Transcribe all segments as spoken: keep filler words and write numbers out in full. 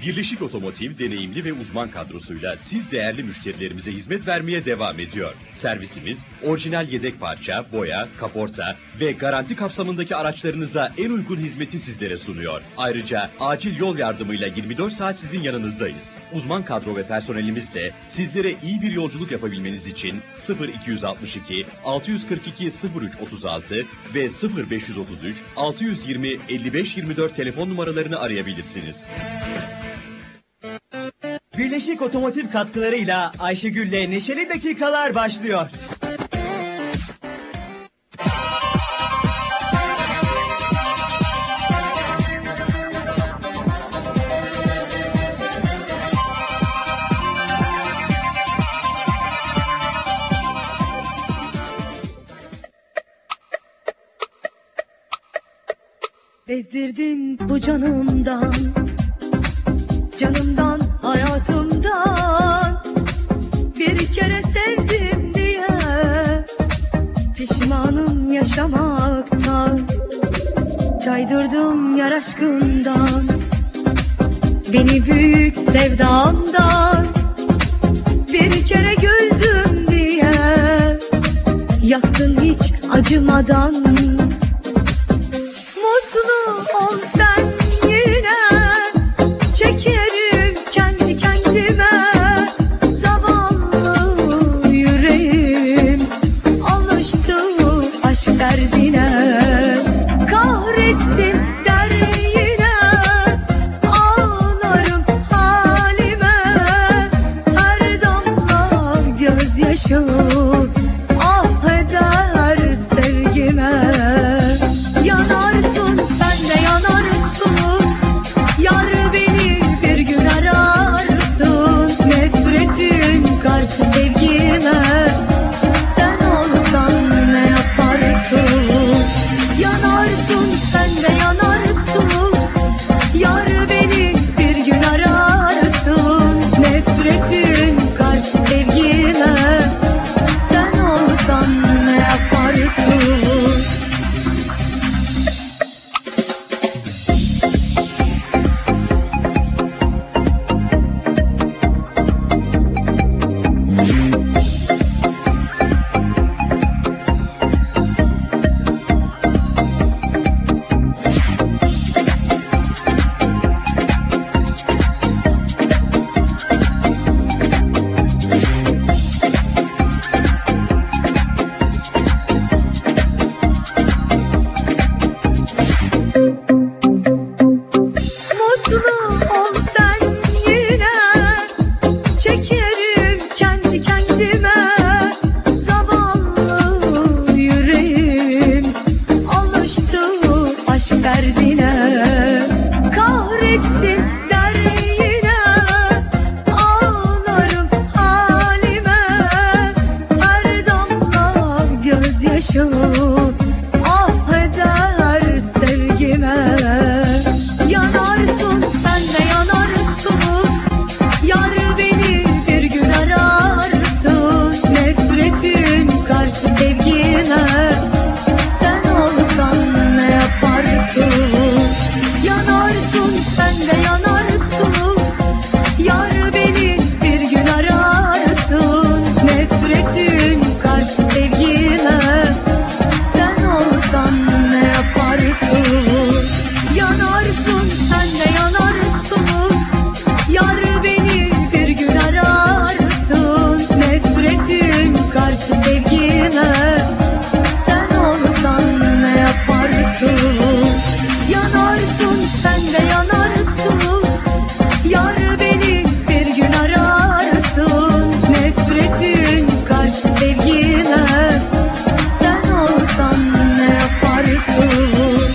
Birleşik Otomotiv deneyimli ve uzman kadrosuyla siz değerli müşterilerimize hizmet vermeye devam ediyor. Servisimiz orijinal yedek parça, boya, kaporta ve garanti kapsamındaki araçlarınıza en uygun hizmeti sizlere sunuyor. Ayrıca acil yol yardımıyla yirmi dört saat sizin yanınızdayız. Uzman kadro ve personelimiz de sizlere iyi bir yolculuk yapabilmeniz için sıfır iki altı iki altı yüz kırk iki sıfır üç otuz altı ve sıfır beş otuz üç altı yüz yirmi elli beş yirmi dört telefon numaralarını arayabilirsiniz. Birleşik Otomotiv katkılarıyla Ayşegül'le Neşeli Dakikalar başlıyor. Bezdirdin bu canımdan, canımdan, hayatımdan. Bir kere sevdim diye pişmanım yaşamaktan. Caydırdım yar aşkından, beni büyük sevdamdan. Bir kere güldüm diye yaktın hiç acımadan. Mutlu ol sen yine, çekerim kendi kendime. Zavallı yüreğim alıştı aşk derdine. Kahretsin der yine, ağlarım halime. Her damla gözyaşı ah eder sevgime. Yanarsın sen de yanarsın, yar beni bir gün ararsın. Nefretin karşı sevgime, sen olsan ne yaparsın? Yanarsın sen de yanarsın, yar beni bir gün ararsın. Nefretin karşı sevgime, sen olsan ne yaparsın? Mutlu ol sen yine, çekerim kendi kendime. Zavallı yüreğim alıştı aşk derdine. Kahretsin der yine, ağlarım halime. Her damla gözyaşı ah eder sevgime. Yanarsın sen de yanarsın, yar beni bir gün ararsın. Nefretin karşı sevgime, sen olsan ne yaparsın? Yanarsın sen de yanarsın, yar beni bir gün ararsın. Nefretin karşı sevgime, sen olsan ne yaparsın? Yanarsın sen de yanarsın, yar beni bir gün ararsın. Nefretin karşı sevgime, sen olsan ne yaparsın? Yanarsın sen de yanarsın, yar beni bir gün ararsın. Nefretin karşı sevgime, sen olsan ne yaparsın?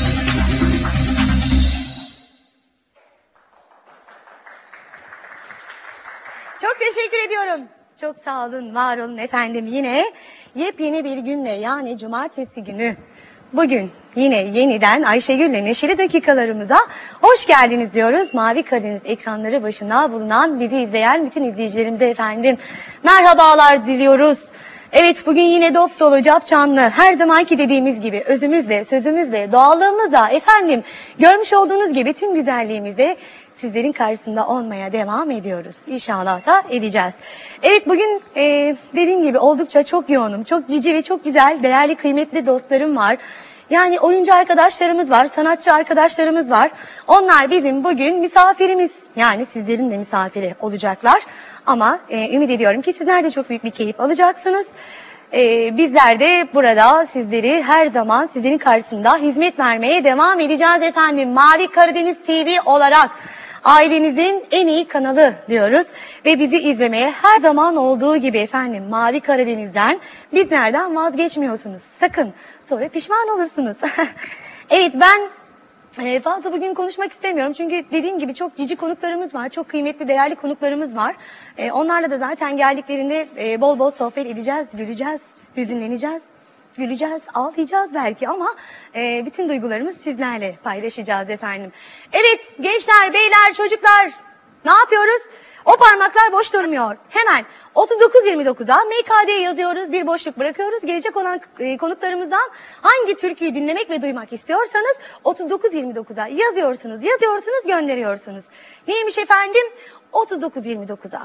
Çok teşekkür ediyorum. Çok sağ olun, var olun efendim. Yine yepyeni bir günle, yani cumartesi günü, bugün yine yeniden Ayşegül'le Neşeli Dakikalarımıza hoş geldiniz diyoruz. Mavi Karadeniz ekranları başında bulunan, bizi izleyen bütün izleyicilerimize efendim merhabalar diliyoruz. Evet, bugün yine dop dolu, capcanlı, her zamanki dediğimiz gibi özümüzle, sözümüzle, doğallığımızla efendim görmüş olduğunuz gibi tüm güzelliğimizle sizlerin karşısında olmaya devam ediyoruz. İnşallah da edeceğiz. Evet, bugün e, dediğim gibi oldukça çok yoğunum. Çok cici ve çok güzel, değerli, kıymetli dostlarım var. Yani oyuncu arkadaşlarımız var, sanatçı arkadaşlarımız var. Onlar bizim bugün misafirimiz. Yani sizlerin de misafiri olacaklar. Ama e, ümit ediyorum ki sizler de çok büyük bir keyif alacaksınız. E, bizler de burada sizleri her zaman sizlerin karşısında hizmet vermeye devam edeceğiz efendim. Mavi Karadeniz T V olarak ailenizin en iyi kanalı diyoruz. Ve bizi izlemeye her zaman olduğu gibi efendim Mavi Karadeniz'den, bizlerden vazgeçmiyorsunuz. Sakın, sonra pişman olursunuz. Evet, ben e, fazla bugün konuşmak istemiyorum. Çünkü dediğim gibi çok cici konuklarımız var. Çok kıymetli, değerli konuklarımız var. E, onlarla da zaten geldiklerinde e, bol bol sohbet edeceğiz, güleceğiz, hüzünleneceğiz. Güleceğiz, ağlayacağız belki ama e, bütün duygularımızı sizlerle paylaşacağız efendim. Evet gençler, beyler, çocuklar, ne yapıyoruz? O parmaklar boş durmuyor. Hemen otuz dokuz yirmi dokuza M K D yazıyoruz, bir boşluk bırakıyoruz. Gelecek olan e, konuklarımızdan hangi türküyü dinlemek ve duymak istiyorsanız otuz dokuz yirmi dokuza yazıyorsunuz, yazıyorsunuz, gönderiyorsunuz. Neymiş efendim? otuz dokuz yirmi dokuza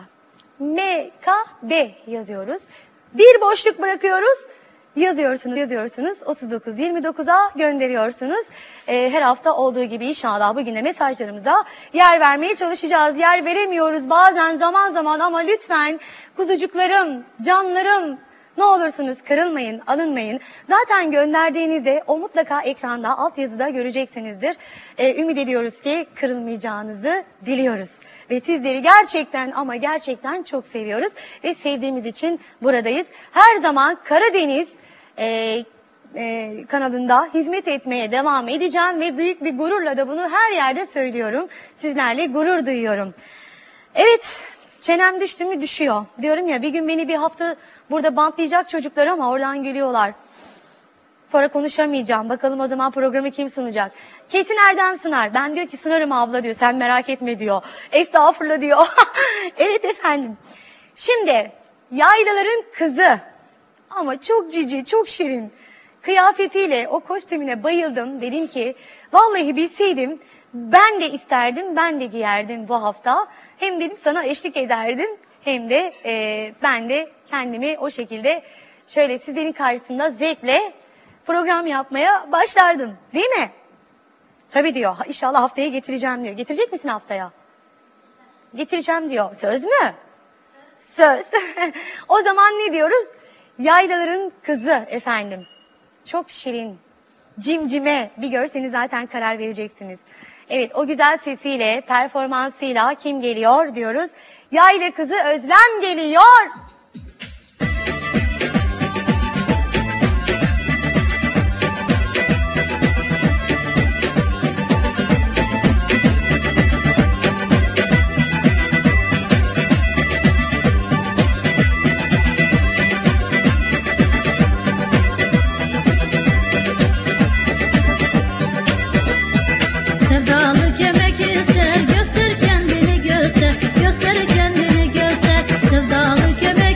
M K D yazıyoruz. Bir boşluk bırakıyoruz. Yazıyorsunuz, yazıyorsunuz. otuz dokuz yirmi dokuza gönderiyorsunuz. Ee, her hafta olduğu gibi inşallah bugün de mesajlarımıza yer vermeye çalışacağız. Yer veremiyoruz bazen, zaman zaman, ama lütfen kuzucuklarım, canlarım, ne olursunuz kırılmayın, alınmayın. Zaten gönderdiğinizde o mutlaka ekranda, altyazıda göreceksinizdir. Ee, ümit ediyoruz ki kırılmayacağınızı diliyoruz. Ve sizleri gerçekten ama gerçekten çok seviyoruz. Ve sevdiğimiz için buradayız. Her zaman Karadeniz e, e, kanalında hizmet etmeye devam edeceğim. Ve büyük bir gururla da bunu her yerde söylüyorum. Sizlerle gurur duyuyorum. Evet, çenem düştü mü düşüyor. Diyorum ya, bir gün beni bir hafta burada bantlayacak çocuklar ama oradan gülüyorlar. Sonra konuşamayacağım. Bakalım o zaman programı kim sunacak? Kesin Erdem sunar. Ben diyor ki sunarım abla diyor. Sen merak etme diyor. Estağfurullah diyor. Evet efendim. Şimdi yaylaların kızı ama çok cici, çok şirin. Kıyafetiyle, o kostümüne bayıldım. Dedim ki vallahi bilseydim ben de isterdim, ben de giyerdim bu hafta. Hem dedim sana eşlik ederdim. Hem de e, ben de kendimi o şekilde şöyle sizlerin karşısında zevkle program yapmaya başlardım. Değil mi? Tabii diyor. İnşallah haftaya getireceğim diyor. Getirecek misin haftaya? Getireceğim diyor. Söz mü? Söz. O zaman ne diyoruz? Yaylaların kızı efendim. Çok şirin. Cimcime. Bir görseniz zaten karar vereceksiniz. Evet, o güzel sesiyle, performansıyla kim geliyor diyoruz. Yayla kızı Özlem geliyor. Sevdalık yemek ister, göster kendini göster, göster kendini göster. Sevdalık yemek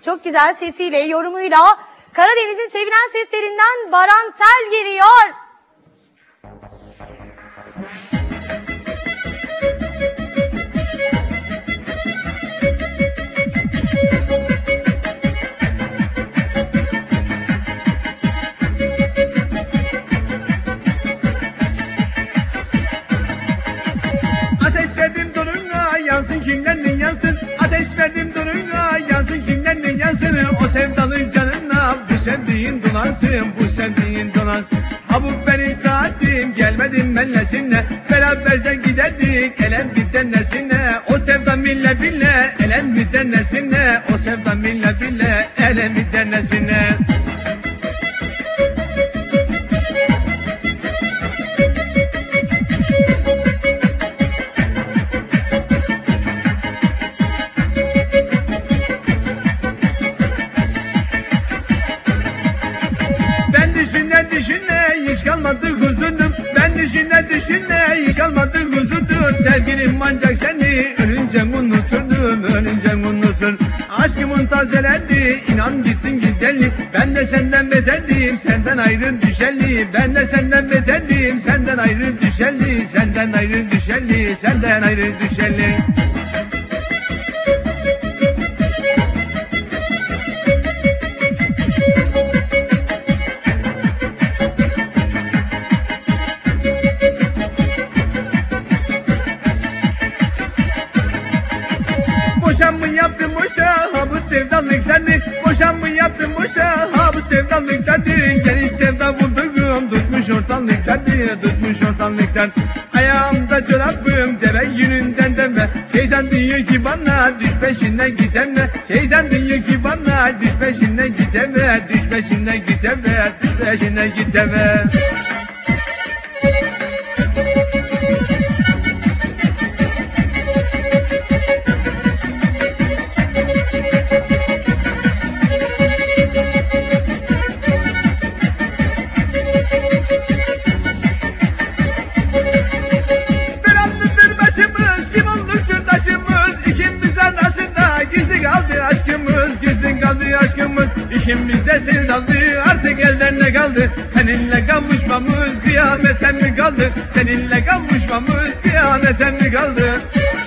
Çok güzel sesiyle, yorumuyla Karadeniz'in sevilen seslerinden Baran Sel geliyor. Ateş verdim donuna yansın kimlerle yansın. Ateş verdim donuna yansın kimlerle yansın. O sevdalı canına bu sevdiğin dolansın. Bu sevdiğin dolan. Ha bu benim saatim gelmedim benlesinle. Beraberce giderdik elem bir denesine. O sevdan bille bille elem bir denesine. O sevdan bille bille elem bir denesine. Hiç kalmadı huzunum. Ben düşüne düşüne hiç kalmadı huzunum. Sevgilim ancak seni ölünce unuturdum, ölünce unutur. Aşkımın tazelendi, inan gittin gideli. Ben de senden beterdim, senden ayrı düşeli. Ben de senden beterdim, senden ayrı düşeli. Senden ayrı düşeli, senden ayrı düşeli. Boşanma yaptım boşa ha bu sevdalıklarını. Boşanma yaptım boşa ha bu sevdalıklarını. Geniş sevda vurduğum tutmuş ortalıklarını. Tutmuş ortalıklar. Ayağımda çorabım deve yününden deme. Şeytan diyor ki bana düş peşinden gideme. Şeytan diyor ki bana düş peşinden gideme. Düş peşinden gideme. Düş peşinden gideme. İkimizde sevdalı artık elden ne kaldı? Seninle kavuşmamız kıyamete mi kaldı? Seninle kavuşmamız kıyamete mi kaldı?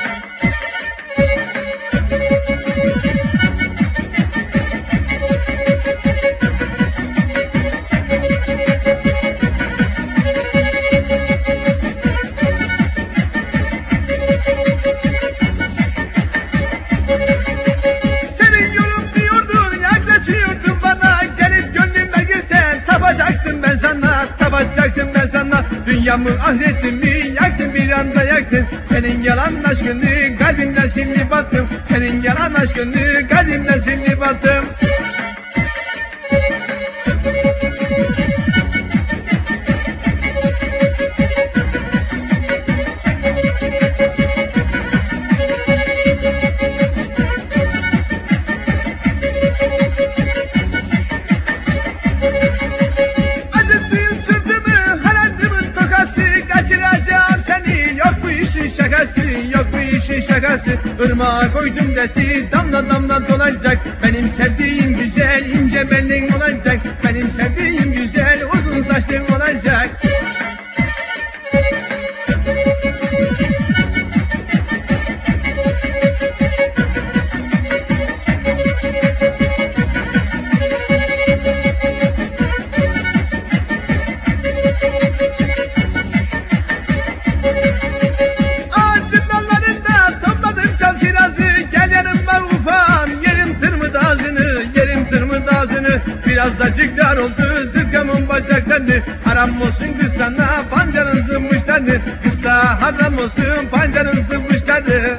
Dünyamı ahiretimi yaktın bir anda yaktın. Senin yalan aşkını kalbimden şimdi battım. Senin yalan aşkını kalbimden şimdi battım. Yok bu işin şakası. Irmağa koydum desti damla damla dolacak. Benim sevdiğim güzel ince belin olacak. Benim sevdiğim güzel uzun saçlın olacak. Biraz da cıklar oldu zırkamın bacaklarını. Haram olsun kız sana pancarın zımbışlarını. Kısa haram olsun pancarın zımbışlarını.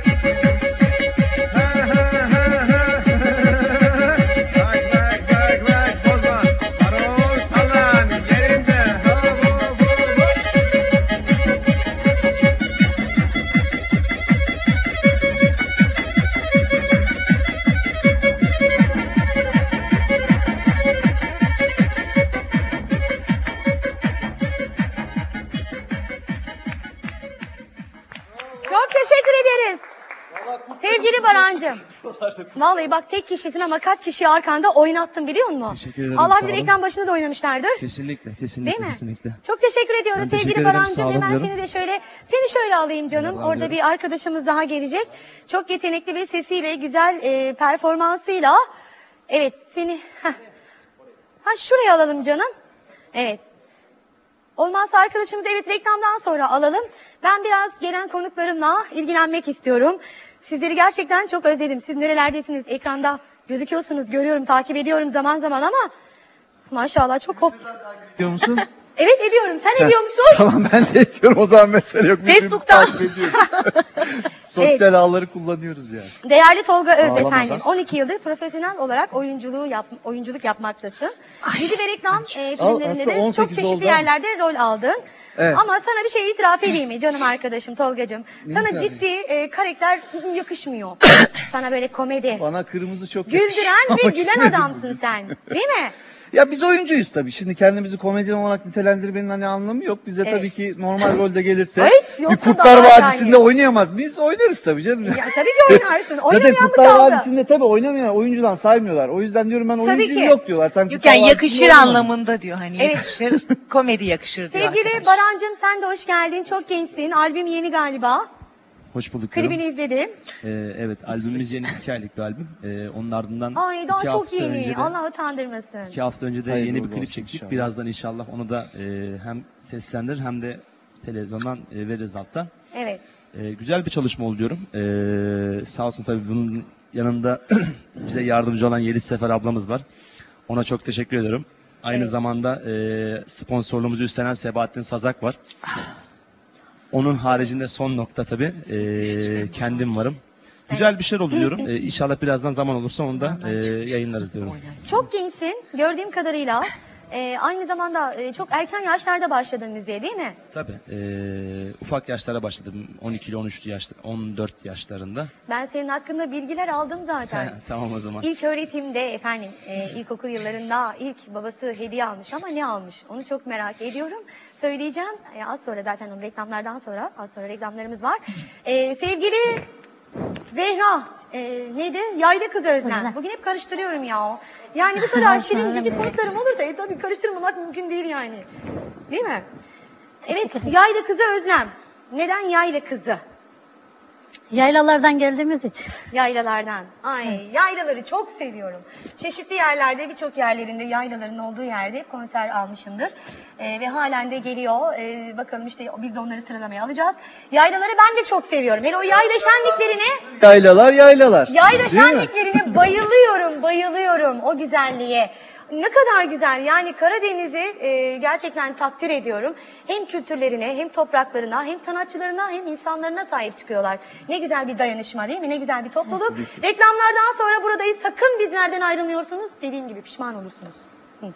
Tolgacığım. Vallahi bak tek kişisin ama kaç kişiyi arkanda oynattın biliyor musun? Teşekkür ederim, Allah sağ bilir olun. ekran başında da oynamışlardır. Kesinlikle, kesinlikle, Değil mi? kesinlikle. Çok teşekkür ediyorum Ben teşekkür sevgili ederim, Barancığım. sağ olun Hemen diyorum. seni de şöyle seni şöyle alayım canım. Merhaba Orada diyorum. bir arkadaşımız daha gelecek. Çok yetenekli bir sesiyle, güzel e, performansıyla. Evet seni heh. Ha şuraya alalım canım. Evet. Olmazsa arkadaşımızı evet reklamdan sonra alalım. Ben biraz gelen konuklarımla ilgilenmek istiyorum. Sizleri gerçekten çok özledim. Siz nerelerdesiniz? Ekranda gözüküyorsunuz, görüyorum, takip ediyorum zaman zaman ama maşallah çok hop. Ediyor musun? Evet ediyorum. Sen Heh, ediyor musun? Tamam ben de ediyorum, o zaman mesele yok. Birbirimizi Facebook'tan. takip ediyoruz. Sosyal ağları kullanıyoruz yani. Değerli Tolga Öz Ağlamadan. efendim. on iki yıldır profesyonel olarak oyunculuğu yap, oyunculuk yapmaktasın. Dizi ve reklam e, filmlerinde aslında de on çok sekiz çeşitli oldu. yerlerde rol aldın. Evet. Ama sana bir şey itiraf edeyim mi canım arkadaşım Tolgacığım? Ne Sana itiraf ciddi e, karakter yakışmıyor. Sana böyle komedi. Bana kırmızı çok Güldüren yakışıyor ve ama gülen gülemedim adamsın bugün. sen. Değil mi? Ya biz oyuncuyuz tabii. Şimdi kendimizi komedyen olarak nitelendirmenin hani anlamı yok. Bize Evet. tabii ki normal rolde gelirse Evet, bir yoksa Kurtlar daha Vadisi'nde yani. oynayamaz mıyız? Oynarız tabii canım. Ya tabii ki oynarsın. Zaten Oynamayan mı Kurtlar kaldı? Vadisi'nde tabii oynamayan oyuncudan saymıyorlar. O yüzden diyorum ben Tabii oyuncuyum ki. yok diyorlar. Sen Yok Kurtlar yani Vadisi'nde yakışır oynamadın. anlamında diyor hani Evet. yakışır. Komedi yakışır diyor Sevgili arkadaş. Barancığım sen de hoş geldin. Çok gençsin. Albüm yeni galiba. Hoş bulduk. Klibini izledim. Ee, evet, albümümüz yeni iki aylık bir albüm. Ee, onun ardından Ay daha iki çok hafta yeni. önce de, Allah utandırmasın. iki hafta önce de Hayırlı yeni bir uğurlu klip olsun çektik. inşallah. Birazdan inşallah onu da e, hem seslendirir hem de televizyondan e, veririz alttan. Evet. E, güzel bir çalışma oldu diyorum. E, sağ olsun tabii bunun yanında bize yardımcı olan Yeliz Sefer ablamız var. Ona çok teşekkür ederim. Aynı Evet. zamanda e, sponsorluğumuzu üstlenen Sebahattin Sazak var. Onun haricinde son nokta tabii e, kendim varım. Güzel bir şey oldu diyorum. E, inşallah birazdan zaman olursa onu da e, yayınlarız diyorum. Çok gençsin gördüğüm kadarıyla. Ee, aynı zamanda e, çok erken yaşlarda başladın müziğe değil mi? Tabii. E, ufak yaşlara başladım. on iki ile on üç yaş, on dört yaşlarında. Ben senin hakkında bilgiler aldım zaten. Tamam o zaman. İlk öğretimde efendim e, ilkokul yıllarında ilk babası hediye almış ama ne almış onu çok merak ediyorum. Söyleyeceğim e, az sonra zaten o reklamlardan sonra az sonra reklamlarımız var. E, sevgili Zehra e, neydi? Yaylı Kız Özlem. Özlem. Bugün hep karıştırıyorum ya. Yani bu kadar şirin cici konuklarım olursa e, tabii karıştırmamak mümkün değil yani. Değil mi? Evet Teşekkür ederim. Yaylı Kızı Özlem. Neden Yaylı Kızı? Yaylalardan geldiğimiz için. Yaylalardan. Ay yaylaları çok seviyorum. Çeşitli yerlerde birçok yerlerinde yaylaların olduğu yerde hep konser almışımdır. Ee, ve halen de geliyor. Ee, bakalım işte biz de onları sıralamaya alacağız. Yaylaları ben de çok seviyorum. Hele o yayla şenliklerine, Yaylalar yaylalar. yayla Değil mi? şenliklerine bayılıyorum, bayılıyorum o güzelliğe. Ne kadar güzel yani Karadeniz'i e, gerçekten takdir ediyorum. Hem kültürlerine hem topraklarına hem sanatçılarına hem insanlarına sahip çıkıyorlar. Ne güzel bir dayanışma değil mi? Ne güzel bir topluluk. Reklamlardan sonra buradayız. Sakın bizlerden ayrılmıyorsunuz. Dediğim gibi pişman olursunuz. Hı.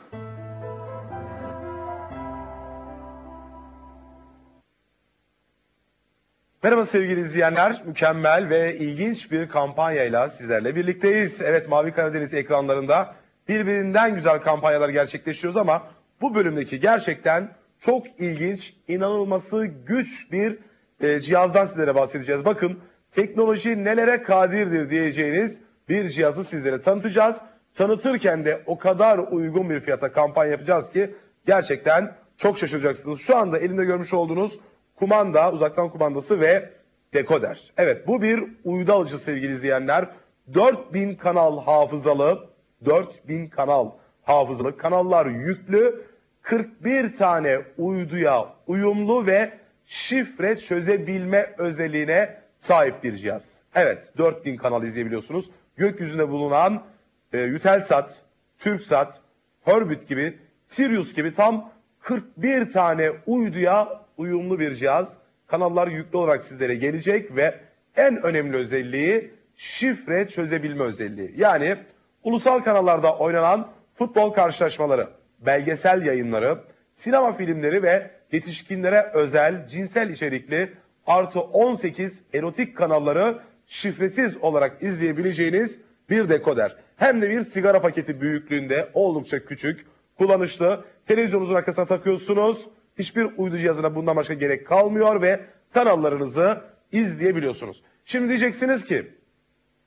Merhaba sevgili izleyenler. Mükemmel ve ilginç bir kampanyayla sizlerle birlikteyiz. Evet Mavi Karadeniz ekranlarında birbirinden güzel kampanyalar gerçekleştiriyoruz ama bu bölümdeki gerçekten çok ilginç, inanılması güç bir e, cihazdan sizlere bahsedeceğiz. Bakın teknoloji nelere kadirdir diyeceğiniz bir cihazı sizlere tanıtacağız. Tanıtırken de o kadar uygun bir fiyata kampanya yapacağız ki gerçekten çok şaşıracaksınız. Şu anda elimde görmüş olduğunuz kumanda, uzaktan kumandası ve dekoder. Evet bu bir uydu alıcı sevgili izleyenler. dört bin kanal hafızalı, dört bin kanal hafızalı, kanallar yüklü, kırk bir tane uyduya uyumlu ve şifre çözebilme özelliğine sahip bir cihaz. Evet dört bin kanal izleyebiliyorsunuz. Gökyüzünde bulunan e, Eutelsat, Türksat, Horbit gibi, Sirius gibi tam kırk bir tane uyduya uyumlu bir cihaz. Kanallar yüklü olarak sizlere gelecek ve en önemli özelliği şifre çözebilme özelliği. Yani ulusal kanallarda oynanan futbol karşılaşmaları, belgesel yayınları, sinema filmleri ve yetişkinlere özel cinsel içerikli artı on sekiz erotik kanalları şifresiz olarak izleyebileceğiniz bir dekoder. Hem de bir sigara paketi büyüklüğünde oldukça küçük, kullanışlı. Televizyonunuzun arkasına takıyorsunuz. Hiçbir uydu cihazına bundan başka gerek kalmıyor ve kanallarınızı izleyebiliyorsunuz. Şimdi diyeceksiniz ki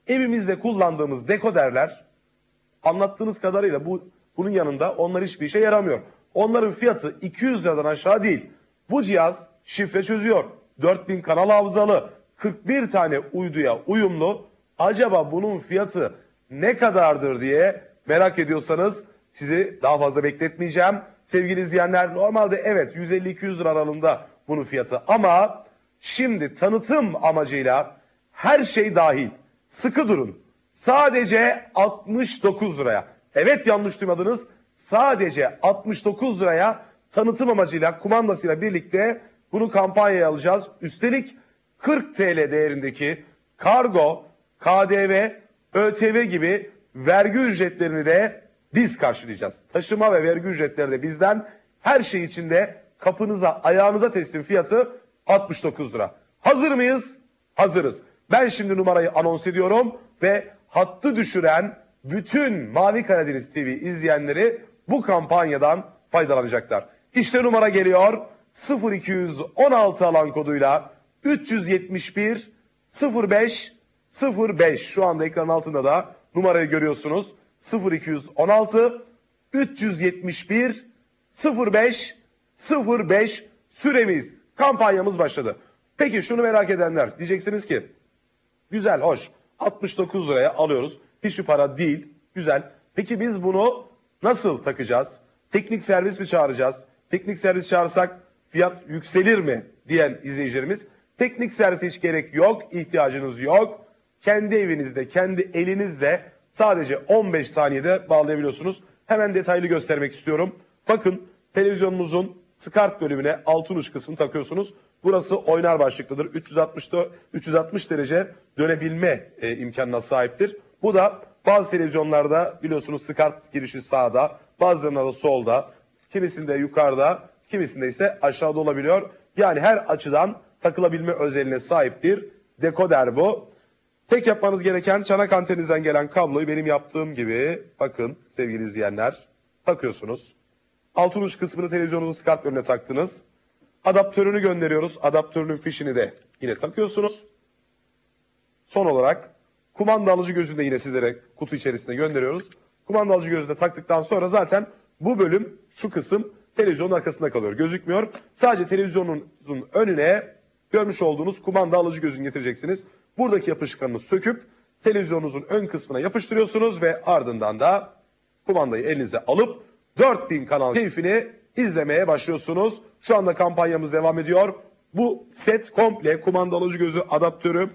Evimizde kullandığımız dekoderler anlattığınız kadarıyla bu bunun yanında onlar hiçbir işe yaramıyor. Onların fiyatı iki yüz liradan aşağı değil. Bu cihaz şifre çözüyor. dört bin kanal hafızalı, kırk bir tane uyduya uyumlu. Acaba bunun fiyatı ne kadardır diye merak ediyorsanız sizi daha fazla bekletmeyeceğim. Sevgili izleyenler, normalde evet yüz elli iki yüz lira aralığında bunun fiyatı ama şimdi tanıtım amacıyla her şey dahil. Sıkı durun. Sadece altmış dokuz liraya. Evet, yanlış duymadınız. Sadece altmış dokuz liraya tanıtım amacıyla kumandasıyla birlikte bunu kampanyaya alacağız. Üstelik kırk TL değerindeki kargo, K D V, ÖTV gibi vergi ücretlerini de biz karşılayacağız. Taşıma ve vergi ücretleri de bizden. Her şey için de kapınıza, ayağınıza teslim fiyatı altmış dokuz lira. Hazır mıyız? Hazırız. Ben şimdi numarayı anons ediyorum ve hattı düşüren bütün Mavi Karadeniz T V izleyenleri bu kampanyadan faydalanacaklar. İşte numara geliyor. sıfır iki yüz on altı alan koduyla üç yüz yetmiş bir sıfır beş sıfır beş. Şu anda ekranın altında da numarayı görüyorsunuz. sıfır iki yüz on altı üç yüz yetmiş bir sıfır beş sıfır beş. Süremiz, kampanyamız başladı. Peki şunu merak edenler, diyeceksiniz ki güzel, hoş, altmış dokuz liraya alıyoruz. Hiçbir para değil, güzel. Peki biz bunu nasıl takacağız? Teknik servis mi çağıracağız? Teknik servis çağırsak fiyat yükselir mi diyen izleyicilerimiz. Teknik servise hiç gerek yok, ihtiyacınız yok. Kendi evinizde, kendi elinizle sadece on beş saniyede bağlayabiliyorsunuz. Hemen detaylı göstermek istiyorum. Bakın, televizyonumuzun SCART bölümüne altın uç kısmını takıyorsunuz. Burası oynar başlıklıdır. üç yüz altmış, üç yüz altmış derece dönebilme e, imkanına sahiptir. Bu da bazı televizyonlarda biliyorsunuz SCART girişi sağda, bazılarında da solda, kimisinde yukarıda, kimisinde ise aşağıda olabiliyor. Yani her açıdan takılabilme özelliğine sahip bir dekoder bu. Tek yapmanız gereken çanak anteninizden gelen kabloyu benim yaptığım gibi, bakın sevgili izleyenler, takıyorsunuz. Altın uç kısmını televizyonunuzun SCART bölümüne taktınız. Adaptörünü gönderiyoruz. Adaptörünün fişini de yine takıyorsunuz. Son olarak kumanda alıcı gözünü de yine sizlere kutu içerisinde gönderiyoruz. Kumanda alıcı gözünü de taktıktan sonra zaten bu bölüm, şu kısım televizyonun arkasında kalıyor. Gözükmüyor. Sadece televizyonunuzun önüne görmüş olduğunuz kumanda alıcı gözünü getireceksiniz. Buradaki yapışkanını söküp televizyonunuzun ön kısmına yapıştırıyorsunuz ve ardından da kumandayı elinize alıp dört bin kanal keyfini izlemeye başlıyorsunuz. Şu anda kampanyamız devam ediyor. Bu set komple kumanda alıcı gözü, adaptörü,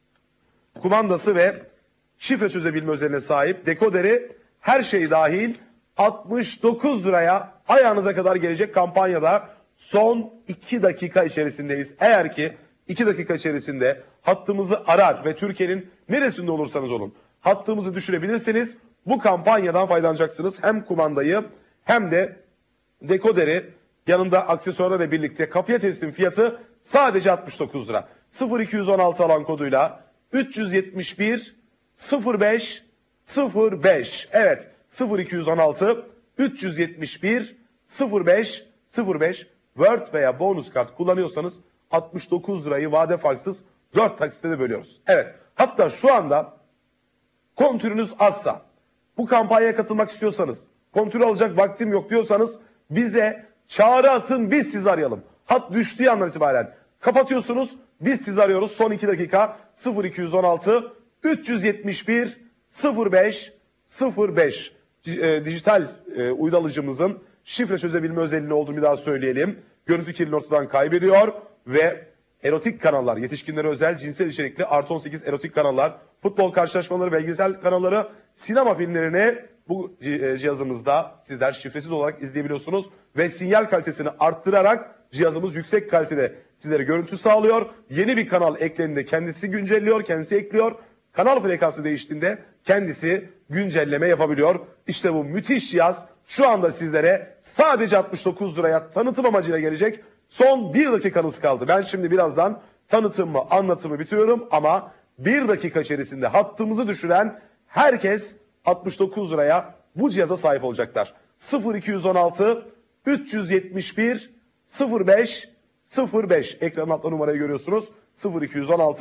kumandası ve şifre çözebilme özelliğine sahip. Dekoderi, her şey dahil altmış dokuz liraya ayağınıza kadar gelecek kampanyada son iki dakika içerisindeyiz. Eğer ki iki dakika içerisinde hattımızı arar ve Türkiye'nin neresinde olursanız olun hattımızı düşürebilirseniz bu kampanyadan faydalanacaksınız. Hem kumandayı hem de dekoderi yanında aksesuarlarla birlikte kapıya teslim fiyatı sadece altmış dokuz lira. sıfır iki yüz on altı alan koduyla üç yüz yetmiş bir sıfır beş sıfır beş. Evet, sıfır iki yüz on altı üç yüz yetmiş bir sıfır beş sıfır beş. Word veya bonus kart kullanıyorsanız altmış dokuz lirayı vade farksız dört taksitte de bölüyoruz. Evet, hatta şu anda kontürünüz azsa, bu kampanyaya katılmak istiyorsanız, kontür alacak vaktim yok diyorsanız bize çağrı atın, biz sizi arayalım. Hat düştüğü andan itibaren kapatıyorsunuz, biz sizi arıyoruz. Son iki dakika sıfır iki yüz on altı üç yüz yetmiş bir sıfır beş sıfır beş. E, dijital e, uydu alıcımızın şifre çözebilme özelliği olduğunu bir daha söyleyelim. Görüntü kirliliğini ortadan kaybediyor ve erotik kanallar, yetişkinlere özel cinsel içerikli artı on sekiz erotik kanallar, futbol karşılaşmaları, belgesel kanalları, sinema filmlerini bu cihazımızda sizler şifresiz olarak izleyebiliyorsunuz ve sinyal kalitesini arttırarak cihazımız yüksek kalitede sizlere görüntü sağlıyor. Yeni bir kanal eklendiğinde kendisi güncelliyor, kendisi ekliyor. Kanal frekansı değiştiğinde kendisi güncelleme yapabiliyor. İşte bu müthiş cihaz şu anda sizlere sadece altmış dokuz liraya tanıtım amacıyla gelecek. Son bir dakikanız kaldı. Ben şimdi birazdan tanıtımı, anlatımı bitiriyorum ama bir dakika içerisinde hattımızı düşüren herkes altmış dokuz liraya bu cihaza sahip olacaklar. sıfır iki yüz on altı üç yüz yetmiş bir sıfır beş sıfır beş. Ekranın altında numarayı görüyorsunuz. sıfır iki yüz on altı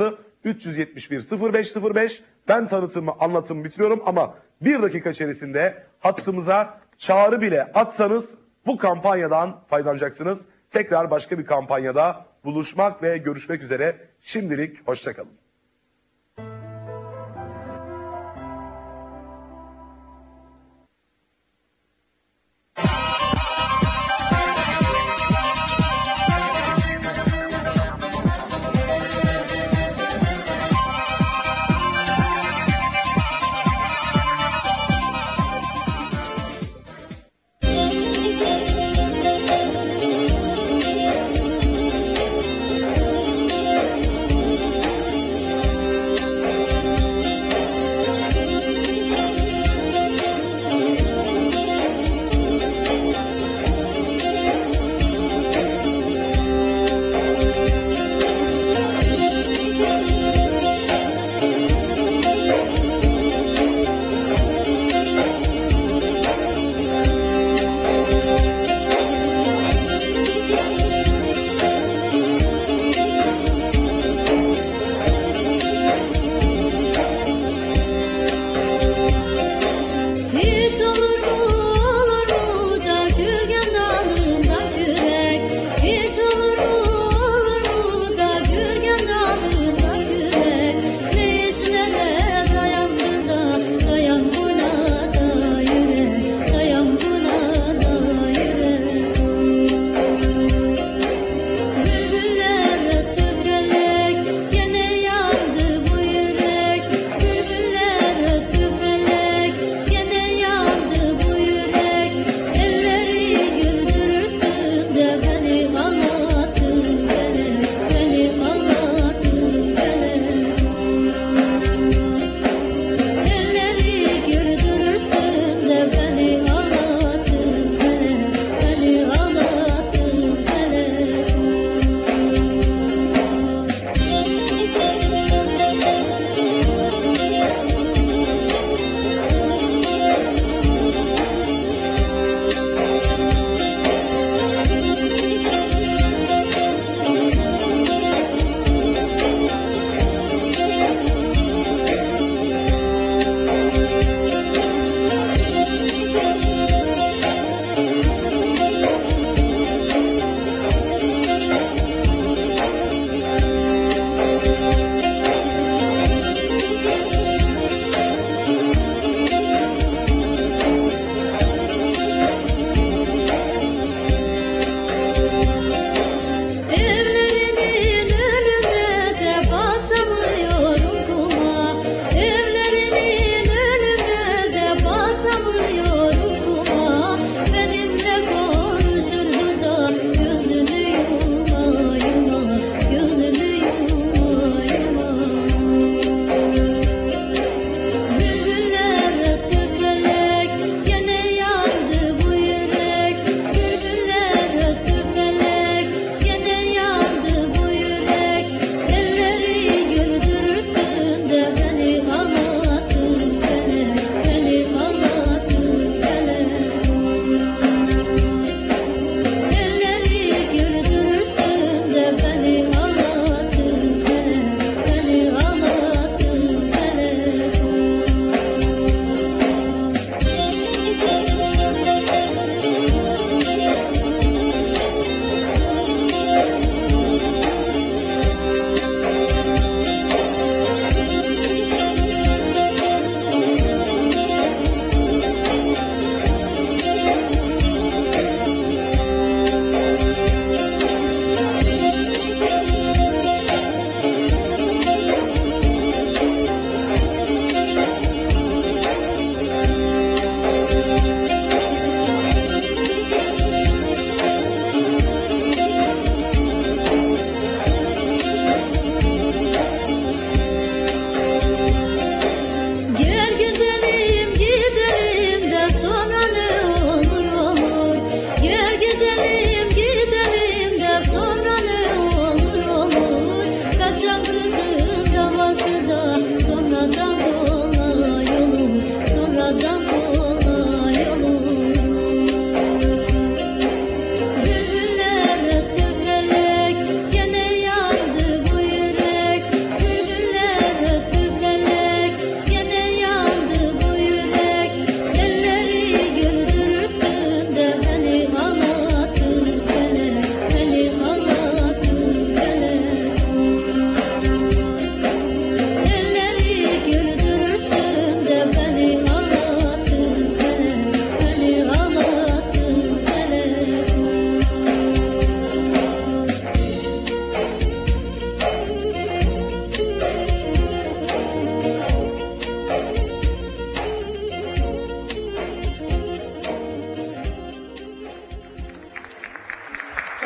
üç yüz yetmiş bir sıfır beş sıfır beş. Ben tanıtımı anlatımı bitiriyorum ama bir dakika içerisinde hattımıza çağrı bile atsanız bu kampanyadan faydalanacaksınız. Tekrar başka bir kampanyada buluşmak ve görüşmek üzere. Şimdilik hoşçakalın.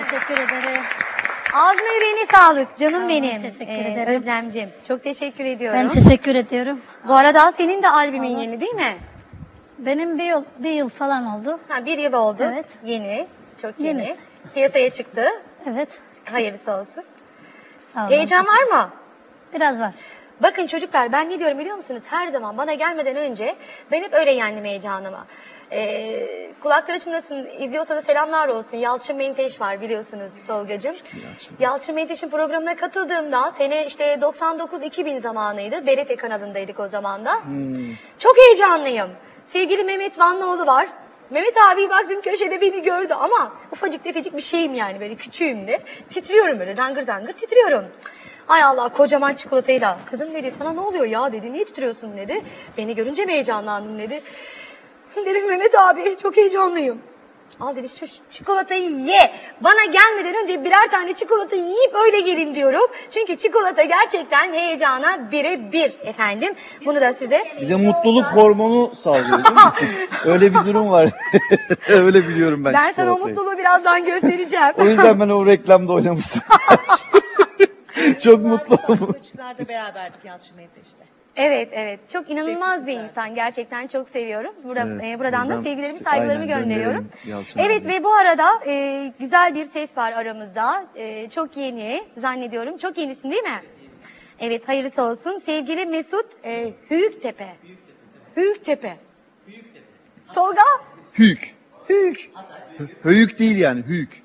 teşekkür ederim. Ağzına yüreğine sağlık canım Sağ olun, benim. teşekkür Ee, ederim. Özlemcim. Çok teşekkür ediyorum. Ben teşekkür ediyorum. Bu arada senin de albümün Sağ ol. yeni değil mi? Benim bir yıl, bir yıl falan oldu. Ha, bir yıl oldu. Evet. Yeni. Çok yeni. Yeni. Piyasaya çıktı. Evet. Hayırlısı olsun. Sağ olun. Heyecan var mı? Biraz var. Bakın çocuklar ben ne diyorum biliyor musunuz? Her zaman bana gelmeden önce ben hep öyle yendim heyecanıma. Ee, kulakları çınlasın, izliyorsa da selamlar olsun. Yalçın Menteş var biliyorsunuz Tolgacığım. Yalçın Menteş'in programına katıldığımda sene işte doksan dokuz iki bin zamanıydı. B R T kanalındaydık o zaman da. Hmm. Çok heyecanlıyım. Sevgili Mehmet Vanlıoğlu var. Mehmet abi baktım köşede beni gördü ama ufacık tefecik bir şeyim yani böyle küçüğüm de. Titriyorum böyle dangır dangır titriyorum. Ay Allah kocaman çikolatayla. Kızım dedi sana ne oluyor ya dedi. Niye titriyorsun dedi. Beni görünce mi heyecanlandın dedi. Dedim Mehmet abi çok heyecanlıyım. Al dedi şu çikolatayı ye. Bana gelmeden önce birer tane çikolata yiyip öyle gelin diyorum. Çünkü çikolata gerçekten heyecana birebir efendim. Bunu da size... Bir de mutluluk hormonu sağlıyor değil mi? Öyle bir durum var. Öyle biliyorum ben. Ben sana o çikolatayı. mutluluğu birazdan göstereceğim. O yüzden ben o reklamda oynamıştım. Çok mutlu oldum. Açıklarda beraberdik Yalçın Menteş'te. Evet evet çok inanılmaz Çok bir güzel. insan gerçekten çok seviyorum. Burada, Evet, e, buradan da buradan sevgilerimi s- saygılarımı aynen, gönderiyorum. gönderelim Yalçın Evet abi. ve bu arada e, güzel bir ses var aramızda. E, çok yeni zannediyorum. Çok yenisin değil mi? Evet hayırlısı olsun. Sevgili Mesut e, Hüyüktepe. Hüyüktepe. Tolga? Hüyük. Hüyük. Höyük değil yani hüyük.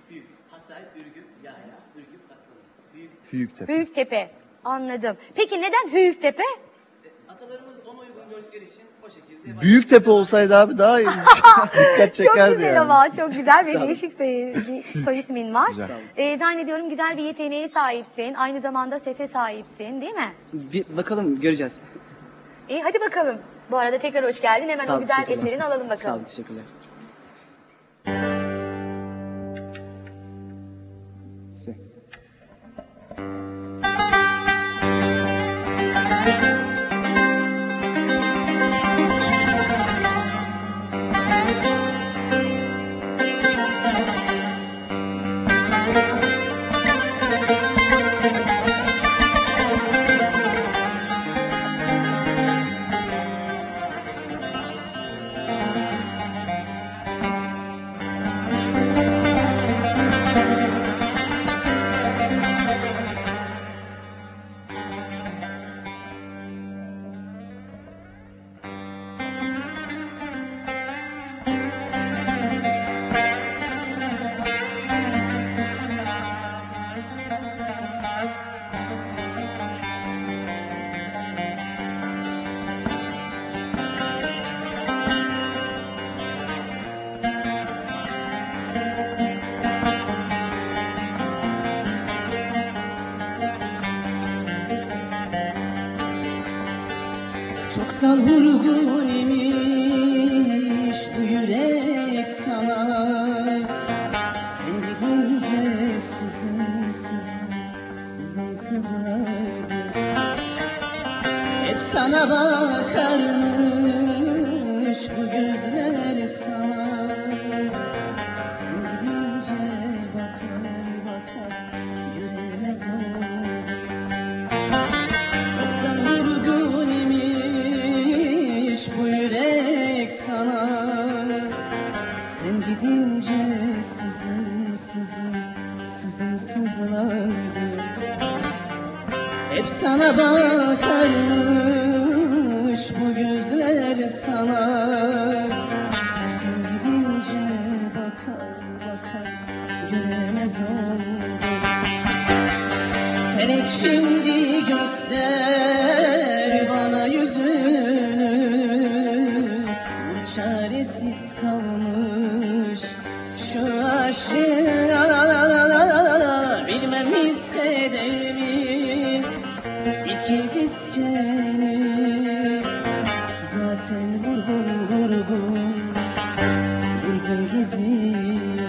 Hüyüktepe. Hüyüktepe. Anladım. Peki neden Hüyüktepe? Büyüktepe olsaydı abi daha iyi. Dikkat çekerdi Çok güzel yani. ama çok güzel ve Sağ ol. değişik soy, bir soy ismin var. Güzel. Ee, zannediyorum güzel bir yeteneğe sahipsin. Aynı zamanda sese sahipsin değil mi? Bir bakalım göreceğiz. İyi hadi bakalım. Bu arada tekrar hoş geldin. Hemen Sağ o ol, güzel teşekkürler. eserini alalım bakalım. Sağ olun teşekkürler. Se. Çoktan vurgun imiş bu yürek sana. Sen gidince sızım sızım sızım sızladı. Hep sana bakarmış bu gözler sana. Sen gidince bakar bakar göremez oldu. Çoktan vurgun imiş bu yürek sana. Sen gidince sızım sızım sızım sızlardı. Hep sana bakarmış bu gözler sana. Sen gidince bakar bakar göremez oldu. Felek şimdi göster bana yüzünü. Bu çaresiz kalmış şu aşkına. Bilmem hisseder mi iki fiskeni. Zaten vurgun vurgun vurgun geziyor.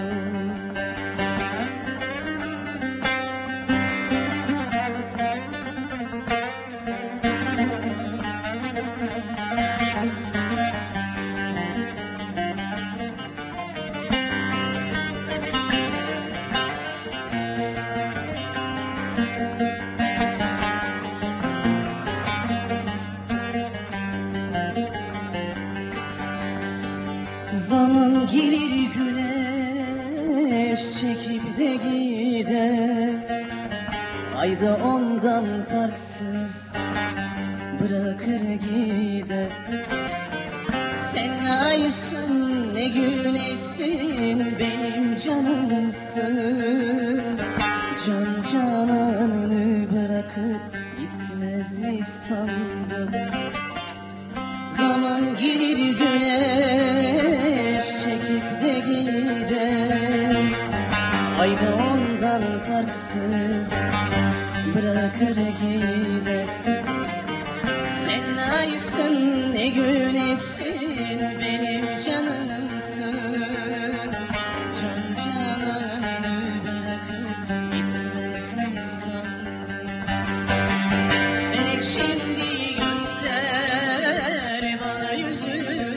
de gider. Ay da ondan farksız bırakır gider. Sen aysın ne güneşsin, benim canımsın. Can cananını bırakıp gitmezmiş sandım. Zaman gelir güneş çekip de gider. Ay da ondan farksız bırakır gider. Sen aysın ne güneşsin, benim canımsın. Can cananını bırakıp gitmezmiş sandım. Melek şimdi göster bana yüzünü.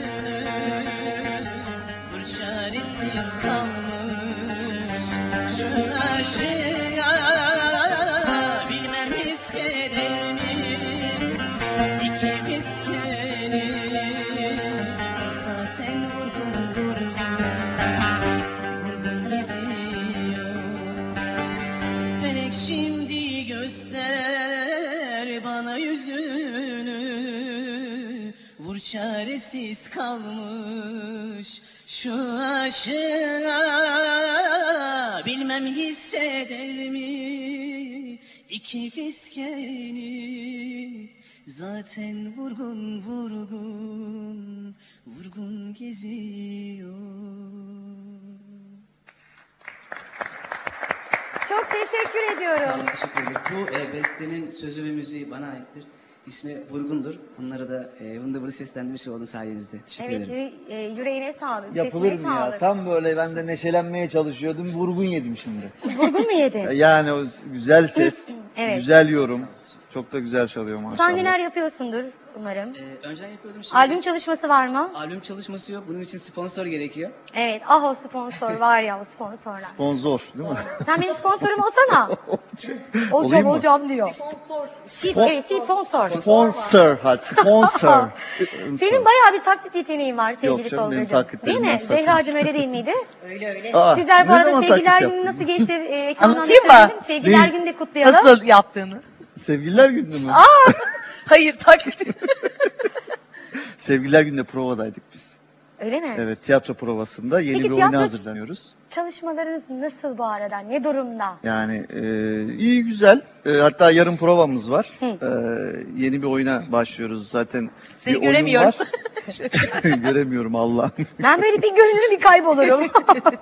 Vur çaresiz kalmış şu aşığa. Bilmem hisseder mi iki miskeni. Zaten vurgun vurgun vurgun geziyor. Felek şimdi göster bana yüzünü. Vur çaresiz kalmış şu aşığa. Bilmem hisseder mi iki fiskeni. Zaten vurgun vurgun vurgun geziyor. Çok teşekkür ediyorum. Sağ olun, teşekkür ederim. Bu e, bestenin sözü ve müziği bana aittir. İsmi Vurgun'dur. Onlara da e, bunu da burada seslendirmiş oldum sayenizde. Teşekkür Evet, ederim. yü- e, yüreğine sağlık. Yapılır sesine mı ya? sağlık. Tam böyle ben de neşelenmeye çalışıyordum. Vurgun yedim şimdi. Vurgun mu yedin? Yani o güzel ses, Evet. güzel yorum. Çok da güzel çalıyor maşallah. Sen neler yapıyorsundur umarım. E, önceden yapıyordum şimdi. Albüm çalışması var mı? Albüm çalışması yok. Bunun için sponsor gerekiyor. Evet. Ah o sponsor var ya o sponsorlar. Sponsor değil mi? Sen benim sponsorum olsana. Olayım Olacağım mı? olacağım diyor. Sip, Spon- evet sponsor. Sponsor hadi sponsor. Senin bayağı bir taklit yeteneğin var sevgili Yok canım, benim Tolga'cığım. taklitlerim Değil mi? var sakın. Zehracığım öyle değil miydi? Öyle öyle. Aa, Sizler bu ne arada zaman sevgililer taklit günü yaptın? nasıl geçti? E, ekrandan Anlatayım da mı? söyledim. Sevgililer Değil. günü de kutlayalım. Nasıl yaptığını? Sevgililer günü mü? Aa! Hayır taklit. Sevgililer günde provadaydık biz. Öyle mi? Evet, tiyatro provasında yeni Peki bir tiyatro- oyuna hazırlanıyoruz. Çalışmalarınız nasıl bu arada? Ne durumda? Yani e, iyi güzel. E, hatta yarın provamız var. Hı. E, yeni bir oyuna başlıyoruz zaten. Seni bir oyun göremiyorum. var. Göremiyorum Allah'ım. Ben böyle bir görünür bir kaybolurum.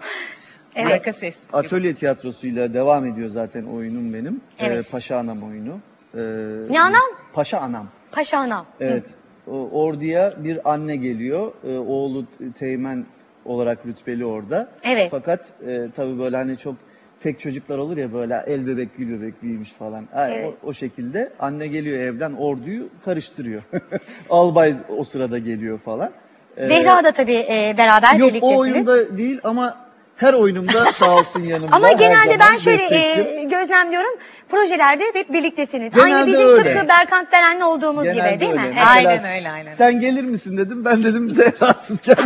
Evet. Arka ses. Atölye tiyatrosuyla devam ediyor zaten oyunum benim. Evet. E, Paşa Anam oyunu. E, Ne anam? Paşa Anam. Paşa Anam. Evet. O, orduya bir anne geliyor. E, oğlu teğmen olarak rütbeli orada. Evet. Fakat e, tabii böyle hani çok tek çocuklar olur ya böyle el bebek gül bebek büyümüş falan. Ha, Evet. o, o şekilde anne geliyor evden orduyu karıştırıyor. Albay o sırada geliyor falan. E, Zehra da tabii e, beraber Yok birliktesiniz. o oyunda değil ama her oyunumda sağ olsun yanımda. Ama her genelde zaman ben şöyle destekçim. e, gözlemliyorum. Projelerde hep birliktesiniz. Genelde Aynı bizim öyle. tıpkı Berkant Beren'le olduğumuz Genelde gibi değil mi? öyle. Evet. Mesela Aynen öyle, aynen. Sen gelir misin dedim. Ben dedim Zehra'sız gel.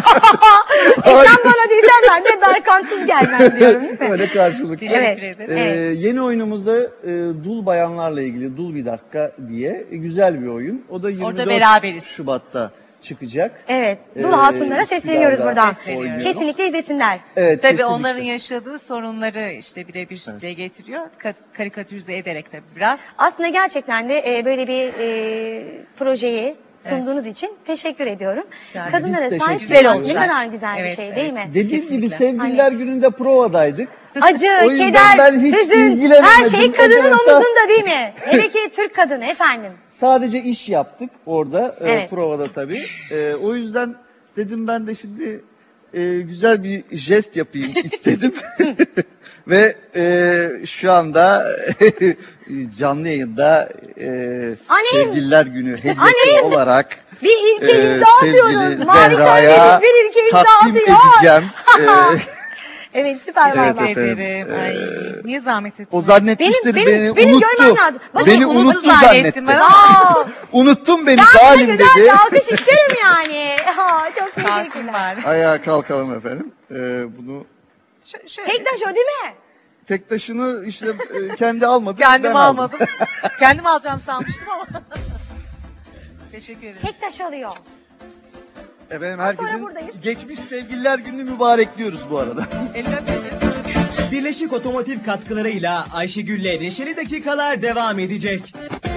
E sen bana diysen ben de Berkantsız gelmem diyorum değil mi? Öyle karşılıklı. Teşekkür Evet. ederim. Ee, Evet. Yeni oyunumuzda e, dul bayanlarla ilgili Dul Bir Dakika diye e, güzel bir oyun. O da yirmi Orada dört beraberiz. Şubat'ta çıkacak. Evet. Dul Ee, Hatunlara sesleniyoruz Üsküdar'da buradan. Sesleniyoruz. Kesinlikle izlesinler. Evet, Tabii kesinlikle. onların yaşadığı sorunları işte birebir Evet. dile getiriyor. Ka- karikatürize ederek tabii biraz. Aslında gerçekten de e, böyle bir e, projeyi sunduğunuz için teşekkür ediyorum. Rica ederim. Kadınlara Biz teşekkür sahip Güzel çıkmak ne olacak. kadar güzel bir Evet, şey evet. değil mi? Dediğim Kesinlikle. gibi sevgililer gününde provadaydık. Acı, O yüzden keder, ben hiç hüzün, ilgilenemedim. her şey kadının O yüzden- omuzunda değil mi? Hele ki Türk kadını efendim. Sadece iş yaptık orada e, Evet. provada tabii. E, o yüzden dedim ben de şimdi e, güzel bir jest yapayım istedim. Ve e, şu anda canlı yayında e, Annem! Sevgililer Günü hediyesi Annem! olarak Bir ilke e, imza atıyoruz. sevgili Mavi Zehra'ya terbiyelik bir ilke imza takdim atıyor. edeceğim. E, Evet süper Evet, valla. Teşekkür efendim. ederim. Ee, Ay, niye zahmet ettin? o zannetmiştir Benim- benim- beni benim unuttu. görmem lazım. Bakın, Beni unuttu unuttu zannettim zannetti. ben. Aa, Unuttum beni ben böyle zalim güzel dedi. bir alkış isterim yani. Ha, çok Kalkın teşekkürler. var. Ayağa kalkalım efendim. Ee, bunu Ş- şöyle. Tektaş o değil mi? tek taşını işte e, kendi almadı. Kendim ben aldım. almadım. Kendim alacağım sanmıştım ama. Teşekkür ederim. Tek taş alıyor. Efendim Az sonra herkesin buradayız. geçmiş sevgililer gününü mübarekliyoruz bu arada. Elini öpelim. Birleşik Otomotiv katkılarıyla Ayşegül'le Neşeli Dakikalar devam edecek.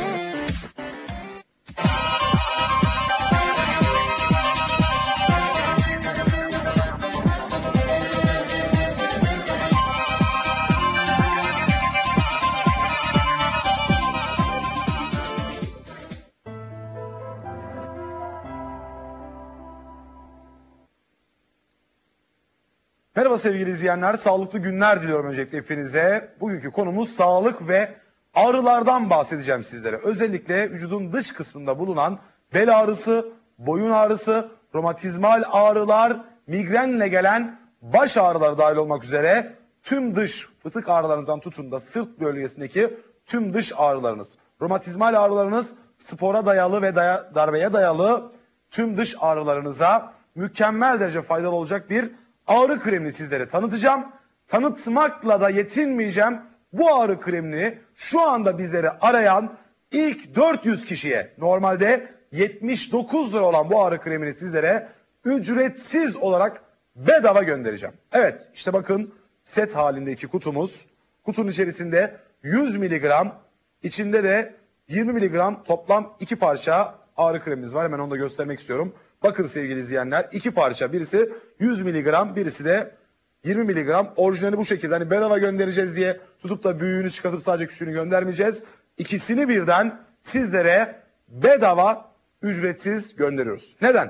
Merhaba sevgili izleyenler, sağlıklı günler diliyorum öncelikle hepinize. Bugünkü konumuz sağlık ve ağrılardan bahsedeceğim sizlere. Özellikle vücudun dış kısmında bulunan bel ağrısı, boyun ağrısı, romatizmal ağrılar, migrenle gelen baş ağrıları dahil olmak üzere tüm dış fıtık ağrılarınızdan tutun da sırt bölgesindeki tüm dış ağrılarınız, romatizmal ağrılarınız, spora dayalı ve daya, darbeye dayalı tüm dış ağrılarınıza mükemmel derece faydalı olacak bir ağrı kremini sizlere tanıtacağım. Tanıtmakla da yetinmeyeceğim. Bu ağrı kremini şu anda bizleri arayan ilk dört yüz kişiye, normalde yetmiş dokuz lira olan bu ağrı kremini sizlere ücretsiz olarak bedava göndereceğim. Evet, işte bakın set halindeki kutumuz. Kutunun içerisinde yüz miligram, içinde de yirmi miligram toplam iki parça ağrı kremimiz var. Hemen onu da göstermek istiyorum. Bakın sevgili izleyenler, iki parça, birisi yüz miligram, birisi de yirmi miligram. Orijinali bu şekilde, hani bedava göndereceğiz diye tutup da büyüğünü çıkartıp sadece küçüğünü göndermeyeceğiz. İkisini birden sizlere bedava, ücretsiz gönderiyoruz. Neden?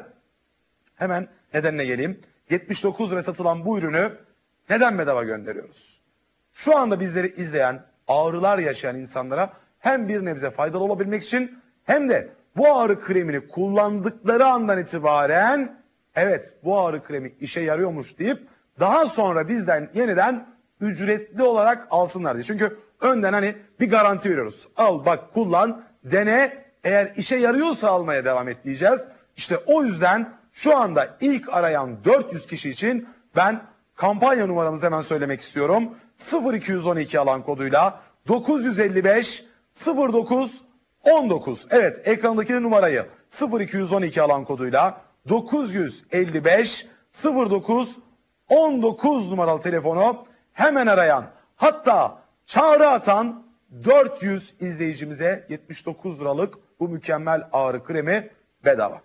Hemen nedenine geleyim. yetmiş dokuz lira satılan bu ürünü neden bedava gönderiyoruz? Şu anda bizleri izleyen, ağrılar yaşayan insanlara hem bir nebze faydalı olabilmek için hem de bu ağrı kremini kullandıkları andan itibaren evet bu ağrı kremi işe yarıyormuş deyip daha sonra bizden yeniden ücretli olarak alsınlar diye. Çünkü önden hani bir garanti veriyoruz. Al bak kullan, dene, eğer işe yarıyorsa almaya devam et diyeceğiz. İşte o yüzden şu anda ilk arayan dört yüz kişi için ben kampanya numaramızı hemen söylemek istiyorum. sıfır iki on iki alan koduyla dokuz yüz elli beş sıfır dokuz on dokuz. Evet, ekrandaki numarayı sıfır iki on iki alan koduyla dokuz yüz elli beş sıfır dokuz on dokuz numaralı telefonu hemen arayan, hatta çağrı atan dört yüz izleyicimize yetmiş dokuz liralık bu mükemmel ağrı kremi bedava.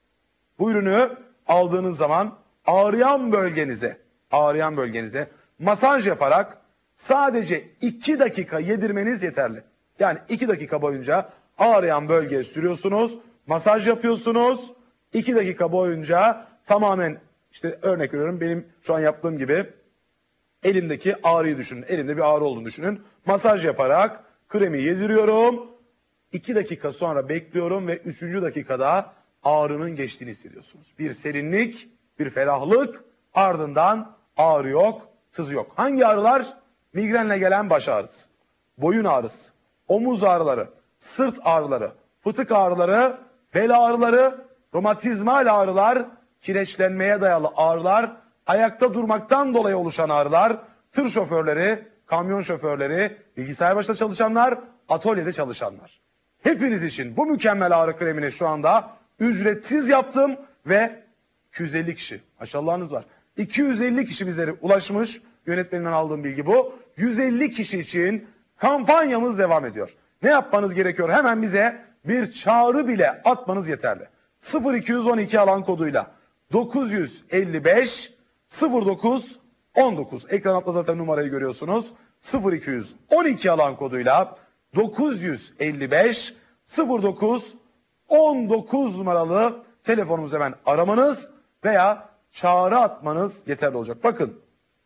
Bu ürünü aldığınız zaman ağrıyan bölgenize, ağrıyan bölgenize masaj yaparak sadece iki dakika yedirmeniz yeterli. Yani iki dakika boyunca ağrıyan bölgeye sürüyorsunuz, masaj yapıyorsunuz. iki dakika boyunca tamamen, işte örnek veriyorum, benim şu an yaptığım gibi elimdeki ağrıyı düşünün. Elimde bir ağrı olduğunu düşünün. Masaj yaparak kremi yediriyorum. iki dakika sonra bekliyorum ve üçüncü dakikada ağrının geçtiğini hissediyorsunuz. Bir serinlik, bir ferahlık, ardından ağrı yok, sızı yok. Hangi ağrılar? Migrenle gelen baş ağrısı, boyun ağrısı, omuz ağrıları, sırt ağrıları, fıtık ağrıları, bel ağrıları, romatizmal ağrılar, kireçlenmeye dayalı ağrılar, ayakta durmaktan dolayı oluşan ağrılar, tır şoförleri, kamyon şoförleri, bilgisayar başında çalışanlar, atölyede çalışanlar. Hepiniz için bu mükemmel ağrı kremini şu anda ücretsiz yaptım ve iki yüz elli kişi, maşallahınız var. iki yüz elli kişi bizlere ulaşmış, yönetmeninden aldığım bilgi bu. yüz elli kişi için kampanyamız devam ediyor. Ne yapmanız gerekiyor? Hemen bize bir çağrı bile atmanız yeterli. sıfır iki on iki alan koduyla dokuz yüz elli beş sıfır dokuz on dokuz. Ekran altta zaten numarayı görüyorsunuz. sıfır iki on iki alan koduyla dokuz yüz elli beş sıfır dokuz on dokuz numaralı telefonumuzu hemen aramanız veya çağrı atmanız yeterli olacak. Bakın,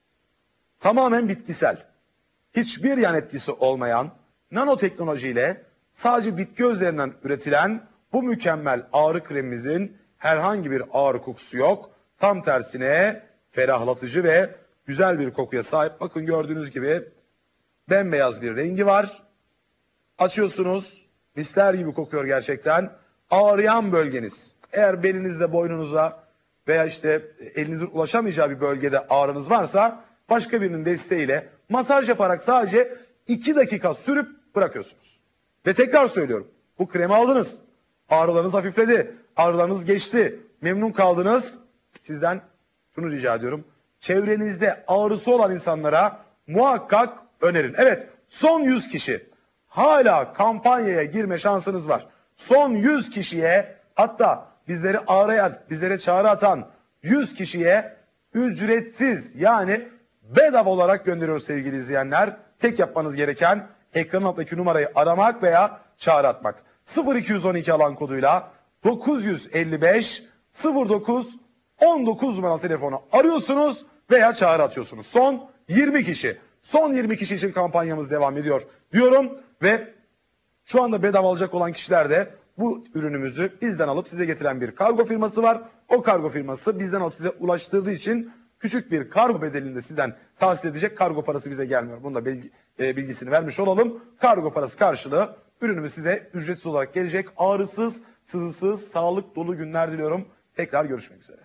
tamamen bitkisel, hiçbir yan etkisi olmayan, nanoteknolojiyle sadece bitki özlerinden üretilen bu mükemmel ağrı kremimizin herhangi bir ağrı kokusu yok. Tam tersine ferahlatıcı ve güzel bir kokuya sahip. Bakın gördüğünüz gibi bembeyaz bir rengi var. Açıyorsunuz, misler gibi kokuyor gerçekten. Ağrıyan bölgeniz, eğer belinizde, boynunuza veya işte elinizin ulaşamayacağı bir bölgede ağrınız varsa başka birinin desteğiyle Masaj yaparak sadece iki dakika sürüp bırakıyorsunuz. Ve tekrar söylüyorum. Bu kremi aldınız. Ağrılarınız hafifledi. Ağrılarınız geçti. Memnun kaldınız. Sizden şunu rica ediyorum. Çevrenizde ağrısı olan insanlara muhakkak önerin. Evet, son yüz kişi. Hala kampanyaya girme şansınız var. Son yüz kişiye, hatta bizleri arayan, bizlere çağrı atan yüz kişiye ücretsiz, yani bedava olarak gönderiyoruz sevgili izleyenler. Tek yapmanız gereken ekranın altındaki numarayı aramak veya çağrı atmak. sıfır iki on iki alan koduyla dokuz yüz elli beş sıfır dokuz on dokuz numaralı telefonu arıyorsunuz veya çağrı atıyorsunuz. Son yirmi kişi. Son yirmi kişi için kampanyamız devam ediyor diyorum ve şu anda bedava alacak olan kişiler de bu ürünümüzü bizden alıp size getiren bir kargo firması var. O kargo firması bizden alıp size ulaştırdığı için küçük bir kargo bedelinde sizden tahsil edecek, kargo parası bize gelmiyor. Bunun da bilgi, e, bilgisini vermiş olalım. Kargo parası karşılığı ürünümüz size ücretsiz olarak gelecek. Ağrısız, sızısız, sağlık dolu günler diliyorum. Tekrar görüşmek üzere.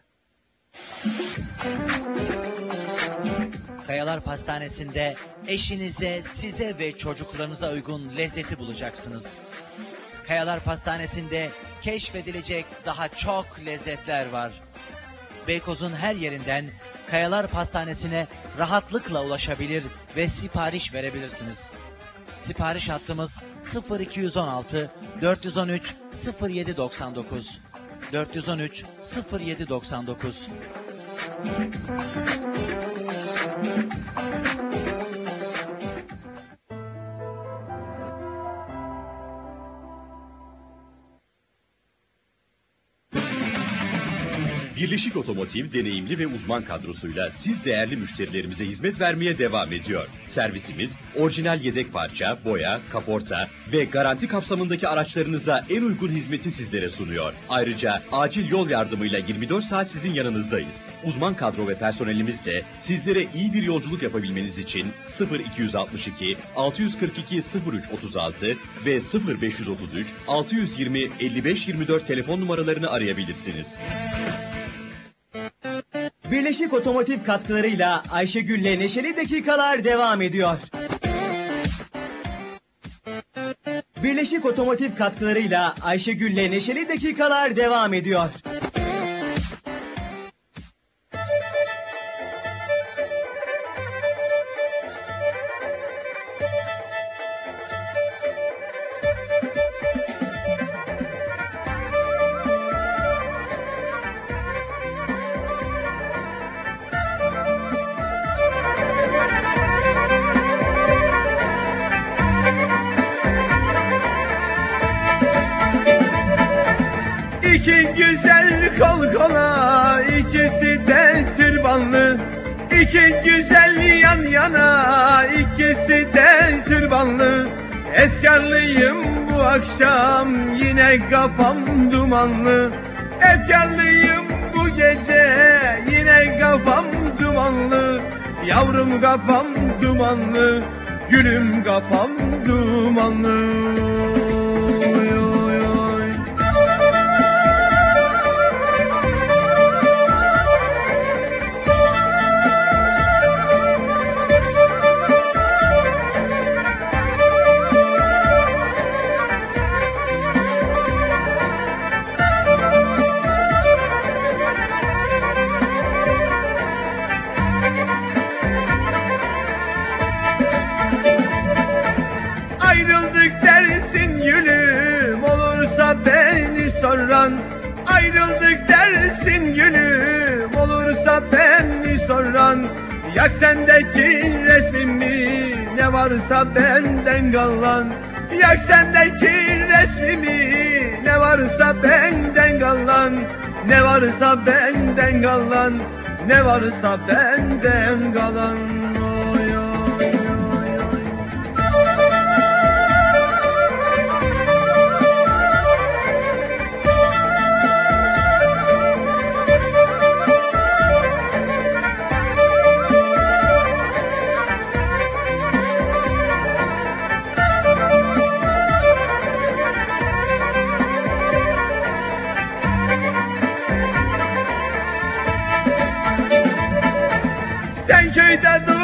Kayalar Pastanesi'nde eşinize, size ve çocuklarınıza uygun lezzeti bulacaksınız. Kayalar Pastanesi'nde keşfedilecek daha çok lezzetler var. Beykoz'un her yerinden Kayalar Pastanesi'ne rahatlıkla ulaşabilir ve sipariş verebilirsiniz. Sipariş hattımız sıfır iki on altı dört on üç sıfır yedi doksan dokuz dört on üç sıfır yedi doksan dokuz. Birleşik Otomotiv deneyimli ve uzman kadrosuyla siz değerli müşterilerimize hizmet vermeye devam ediyor. Servisimiz orijinal yedek parça, boya, kaporta ve garanti kapsamındaki araçlarınıza en uygun hizmeti sizlere sunuyor. Ayrıca acil yol yardımıyla yirmi dört saat sizin yanınızdayız. Uzman kadro ve personelimiz de sizlere iyi bir yolculuk yapabilmeniz için sıfır iki altı iki altı kırk iki sıfır üç otuz altı ve sıfır beş otuz üç altı yüz yirmi elli beş yirmi dört telefon numaralarını arayabilirsiniz. Birleşik Otomotiv katkılarıyla Ayşegül'le Neşeli Dakikalar devam ediyor. Birleşik Otomotiv katkılarıyla Ayşegül'le Neşeli Dakikalar devam ediyor. İki güzel kol kola, ikisi de türbanlı. İki güzel yan yana, ikisi de türbanlı. Efkarlıyım bu akşam, yine kafam dumanlı. Efkarlıyım bu gece, yine kafam dumanlı. Yavrum kafam dumanlı, gülüm kafam dumanlı. Ayrıldık dersin gülüm, olursa beni soran. Ayrıldık dersin gülüm, olursa beni soran. Yak sendeki resmimi, ne varsa benden kalan. Yak sendeki resmimi, ne varsa benden kalan. Ne varsa benden kalan, ne varsa benden kalan. Oy, oy, oy, oy. Sen köyde dur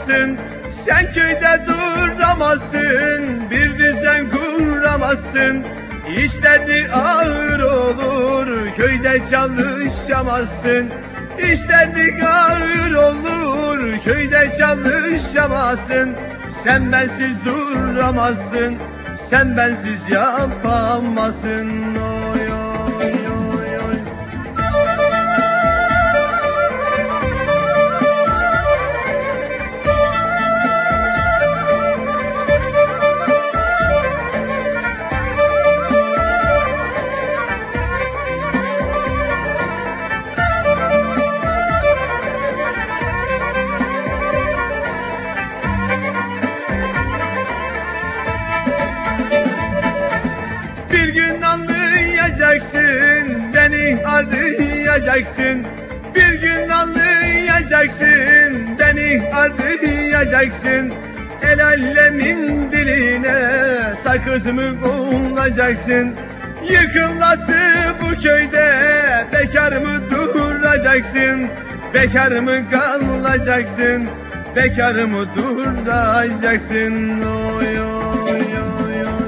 duramazsın. Sen köyde duramazsın, bir düzen kuramazsın. İşleri ağır olur, köyde çalışamazsın. İşleri ağır olur, köyde çalışamazsın. Sen bensiz duramazsın, sen bensiz yapamazsın. Oy oy oy oy. Beni arayacaksın, bir gün anlayacaksın, beni arayacaksın. El alemin diline sakız mı bulacaksın? Yıkılası bu köyde bekar mı duracaksın? Bekar mı kalacaksın? Bekar mı duracaksın? Oy oy oy oy.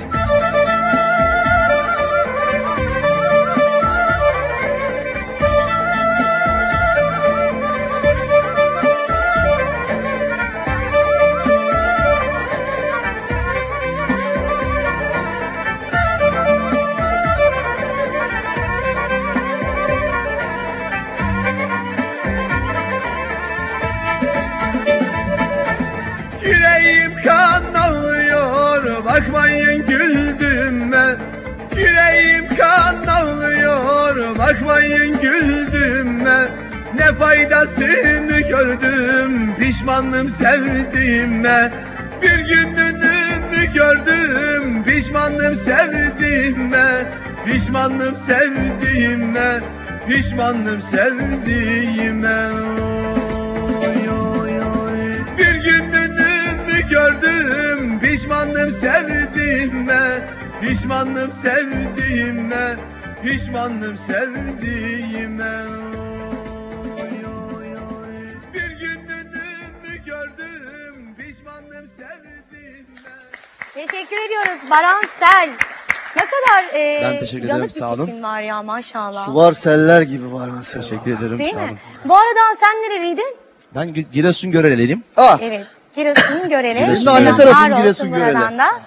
Yüreğim kan ağlıyor, bakmayın güldüğüme. Yüreğim kan ağlıyor, bakmayın güldüğüme. Ne faydasını gördüm, pişmanım sevdiğime. Bir gününü gördüm, pişmanım sevdiğime. Pişmanım sevdiğime, pişmanım sevdiğime. Oy oy oy. Bir gününü gördüm, pişmanım sevdiğime. Pişmanım sevdiğime, pişmanım sevdiğime. Oy oy oy. Bir gününü gördüm, pişmanım sevdiğime. Teşekkür ediyoruz Baran Sel. Ne kadar e, Ben teşekkür ederim, yanık bir sağ olun. sesin var ya maşallah. Sular seller gibi var mesela. Teşekkür ederim. Değil Sağ mi? olun. Bu arada sen nereliydin? Ben Gi- Giresun Göreleliyim. Ah! Evet. Giresun Görele. Giresun Benim de anne Görele. tarafım Var Giresun olsun buradan Görele. da.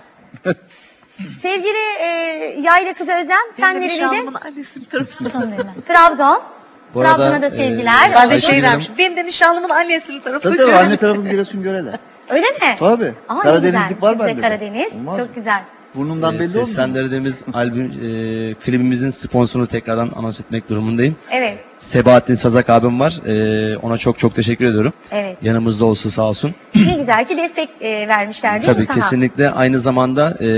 Sevgili e, yayla kızı Özlem, sen nereliydin? annesinin tarafı. Trabzon. Bu arada, Trabzon'a da e, sevgiler. Ben de Ayşegül şey Hanım. dermişim. Benim de nişanlımın annesinin tarafı. Tabii tabii anne tarafım Giresun Görele. Öyle mi? Tabii. Aa, ne Karadenizlik güzel. var Siz de bende. de. Karadeniz. Olmaz Çok mı? güzel. Burnumdan Ee, belli olmuyor. Seslendirdiğimiz albüm, e, klibimizin sponsorunu tekrardan anons etmek durumundayım. Evet. Sebahattin Sazak abim var. E, ona çok çok teşekkür ediyorum. Evet. Yanımızda olsun sağ olsun. Ne güzel ki destek e, vermişler değil Tabii mi sana? kesinlikle. Aynı zamanda e,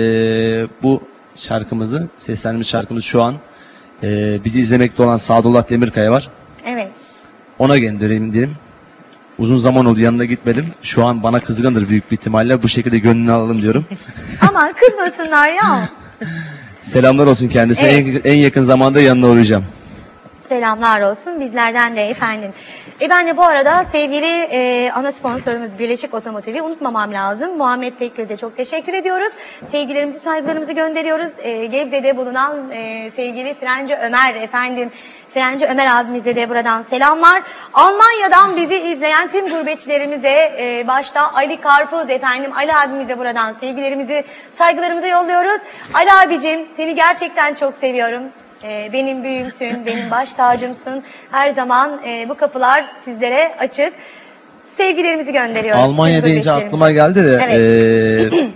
bu şarkımızı, seslendirmiş şarkımız şu an e, bizi izlemekte olan Sadullah Demirkaya var. Evet. Ona göndereyim diyelim. Uzun zaman oldu yanına gitmedim. Şu an bana kızgındır büyük bir ihtimalle. Bu şekilde gönlünü alalım diyorum. Aman kızmasınlar ya. Selamlar olsun kendisine. Evet. En, en yakın zamanda yanına uğrayacağım. Selamlar olsun bizlerden de efendim. E ben de bu arada sevgili e, ana sponsorumuz Birleşik Otomotiv'i unutmamam lazım. Muhammed Pekgöz'e çok teşekkür ediyoruz. Sevgilerimizi, saygılarımızı gönderiyoruz. E, Gebze'de bulunan e, sevgili Frenci Ömer efendim. Frenci Ömer abimize de buradan selamlar. Almanya'dan bizi izleyen tüm gurbetçilerimize e, başta Ali Karpuz efendim, Ali abimize buradan sevgilerimizi, saygılarımızı yolluyoruz. Ali abicim seni gerçekten çok seviyorum. E, benim büyüğümsün, benim baş tacımsın. Her zaman e, bu kapılar sizlere açık. Sevgilerimizi gönderiyoruz. Almanya tüm deyince gurbetçilerimize. aklıma geldi de Evet. eee,